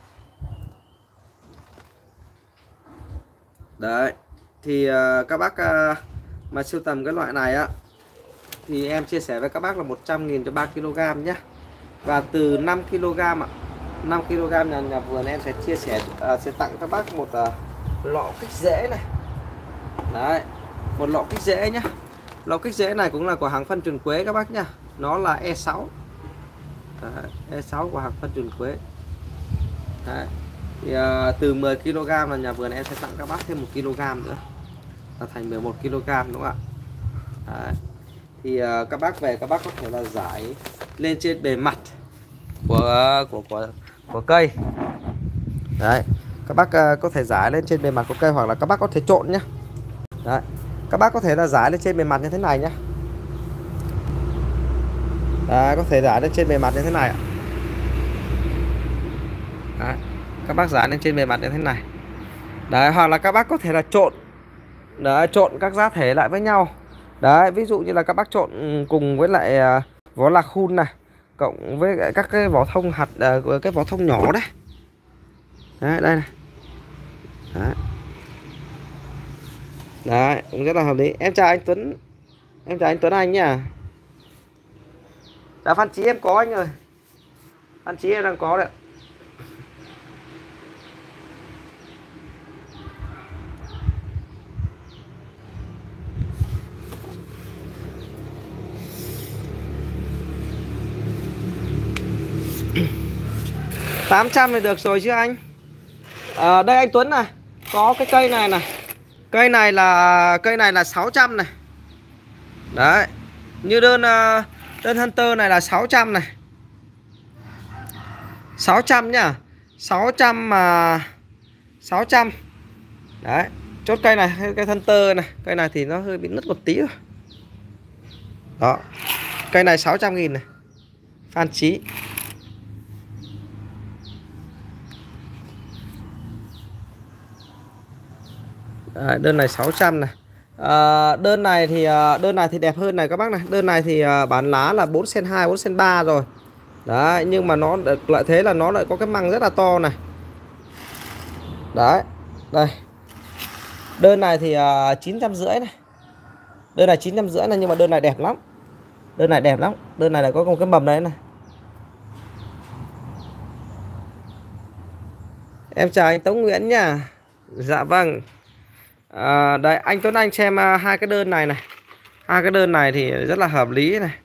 Đấy, thì các bác mà sưu tầm cái loại này á thì em chia sẻ với các bác là 100.000 cho 3 kg nhé. Và từ 5 kg ạ, 5 kg nhà vườn em sẽ chia sẻ sẽ tặng các bác một lọ kích rễ này. Đấy, một lọ kích rễ nhé. Lọ kích rễ này cũng là của hàng phân trùng quế các bác nhá. Nó là E6. Đấy, E6 của hàng phân trùng quế. Đấy. Thì từ 10 kg là nhà vườn em sẽ tặng các bác thêm 1 kg nữa, là thành 11 kg đúng không ạ? Đấy. Thì các bác về các bác có thể là giải lên trên bề mặt của cây. Đấy, các bác có thể rải lên trên bề mặt của cây, hoặc là các bác có thể trộn nhá. Đấy, các bác có thể là rải lên trên bề mặt như thế này nhá. Đấy, có thể rải lên trên bề mặt như thế này ạ. Đấy, các bác rải lên trên bề mặt như thế này. Đấy, hoặc là các bác có thể là trộn. Đấy, trộn các giá thể lại với nhau. Đấy, ví dụ như là các bác trộn cùng với lại vỏ lạc hun này, cộng với các cái vỏ thông hạt, cái vỏ thông nhỏ đấy. Đấy, đây này. Đấy. Đấy, cũng rất là hợp lý. Em chào anh Tuấn. Em chào anh Tuấn Anh nhá. Dạ, Phan Chí em có anh ơi. Phan Chí em đang có đấy. $800 thì được rồi chứ anh. Đây anh Tuấn này, có cái cây này này. Cây này là 600 này. Đấy. Như đơn Hunter này là 600 này. 600 nhá. 600 mà 600. Đấy, chốt cây này, cây Hunter này, cây này thì nó hơi bị nứt một tí rồi. Đó. Cây này 600.000 này. Phan Chí. Đấy, đơn này 600 này. Đơn này thì đẹp hơn này các bác này. Đơn này thì bán lá là 4cm2, 4cm3 rồi. Đấy, nhưng mà nó lại thế là nó lại có cái măng rất là to này. Đấy. Đây. Đơn này thì 950 này. Đơn này 950 này, nhưng mà đơn này đẹp lắm. Đơn này đẹp lắm. Đơn này là có một cái mầm đấy này. Em chào anh Tống Nguyễn nha. Dạ vâng. Đây anh Tuấn Anh xem hai cái đơn này này. Hai cái đơn này thì rất là hợp lý này.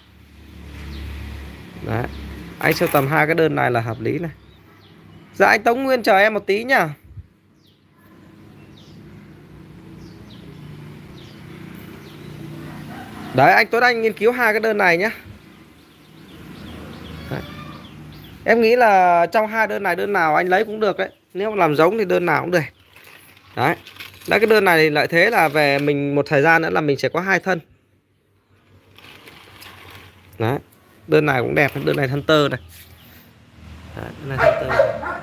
Đấy. Anh sưu tầm hai cái đơn này là hợp lý này. Dạ anh Tống Nguyên chờ em một tí nhá. Đấy, anh Tuấn Anh nghiên cứu hai cái đơn này nhé. Đấy. Em nghĩ là trong hai đơn này đơn nào anh lấy cũng được đấy. Nếu mà làm giống thì đơn nào cũng được. Đấy. Đấy, cái đơn này thì lợi thế là về mình một thời gian nữa là mình sẽ có hai thân. Đấy. Đơn này cũng đẹp, đơn này Hunter này. Đấy, đơn này Hunter.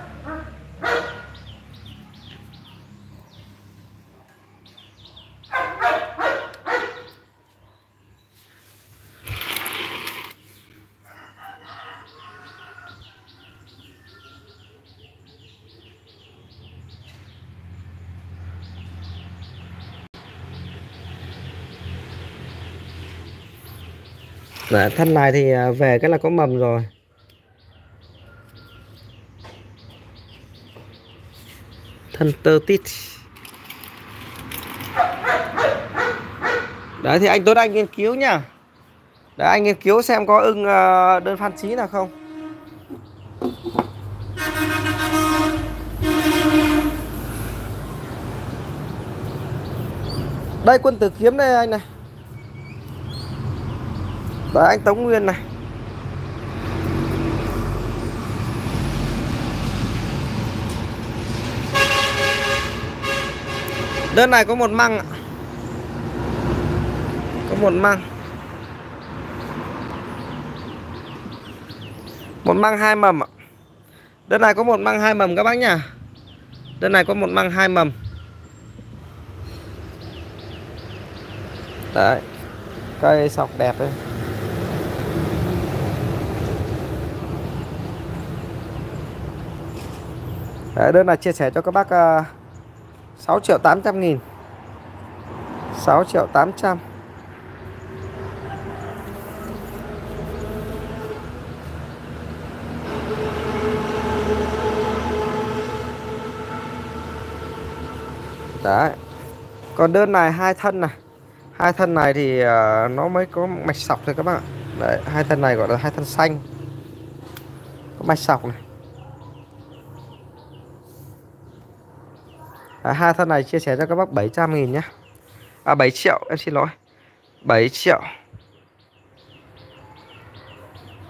Đấy, thân này thì về cái là có mầm rồi. Thân tơ tít. Đấy thì anh Tuấn Anh nghiên cứu nhá. Đấy, anh nghiên cứu xem có ưng đơn Phan Chí nào không. Đây Quân Tử Kiếm đây anh này. Đấy anh Tống Nguyên này. Đơn này có một măng ạ. Có một măng. Một măng hai mầm ạ. Đơn này có một măng hai mầm các bác nhá. Đơn này có một măng hai mầm. Đấy. Cây sọc đẹp đấy. Đấy, đơn này chia sẻ cho các bác 6.800.000. 6.800.000. Đấy. Còn đơn này hai thân này. Hai thân này thì nó mới có mạch sọc thôi các bác ạ. Đấy, hai thân này gọi là hai thân xanh. Có mạch sọc này. Đấy, hai thân này chia sẻ cho các bác 700.000 nhé. 7 triệu, em xin lỗi. 7 triệu.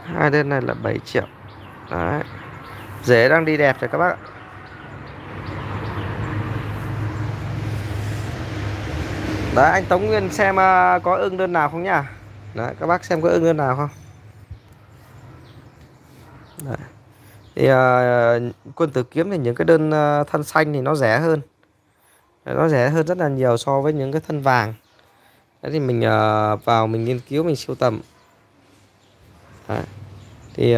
Hai đơn này là 7 triệu. Đấy. Rễ đang đi đẹp rồi các bác ạ. Đấy, anh Tống Nguyên xem có ưng đơn nào không nhá. Đấy, các bác xem có ưng đơn nào không. Đấy. Thì Quân Tử Kiếm thì những cái đơn thân xanh thì nó rẻ hơn. Đấy, nó rẻ hơn rất là nhiều so với những cái thân vàng. Đấy thì mình vào mình nghiên cứu, mình sưu tầm. Đấy. Thì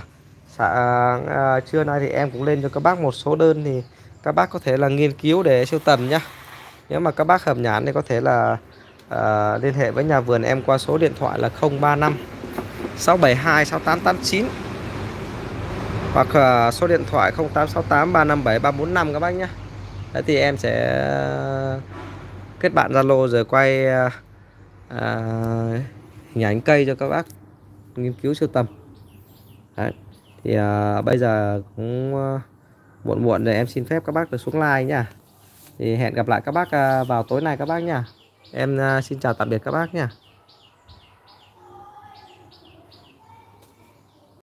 trưa nay thì em cũng lên cho các bác một số đơn, thì các bác có thể là nghiên cứu để sưu tầm nhá. Nếu mà các bác hợp nhãn thì có thể là liên hệ với nhà vườn em qua số điện thoại là 035 672 6889 hoặc số điện thoại 0868 357 345 các bác nhé. Đấy thì em sẽ kết bạn Zalo rồi quay hình ảnh cây cho các bác nghiên cứu sưu tầm. Đấy. Thì bây giờ cũng muộn muộn rồi, em xin phép các bác được xuống like nhá. Thì hẹn gặp lại các bác vào tối nay các bác nhá. Em xin chào tạm biệt các bác nhá.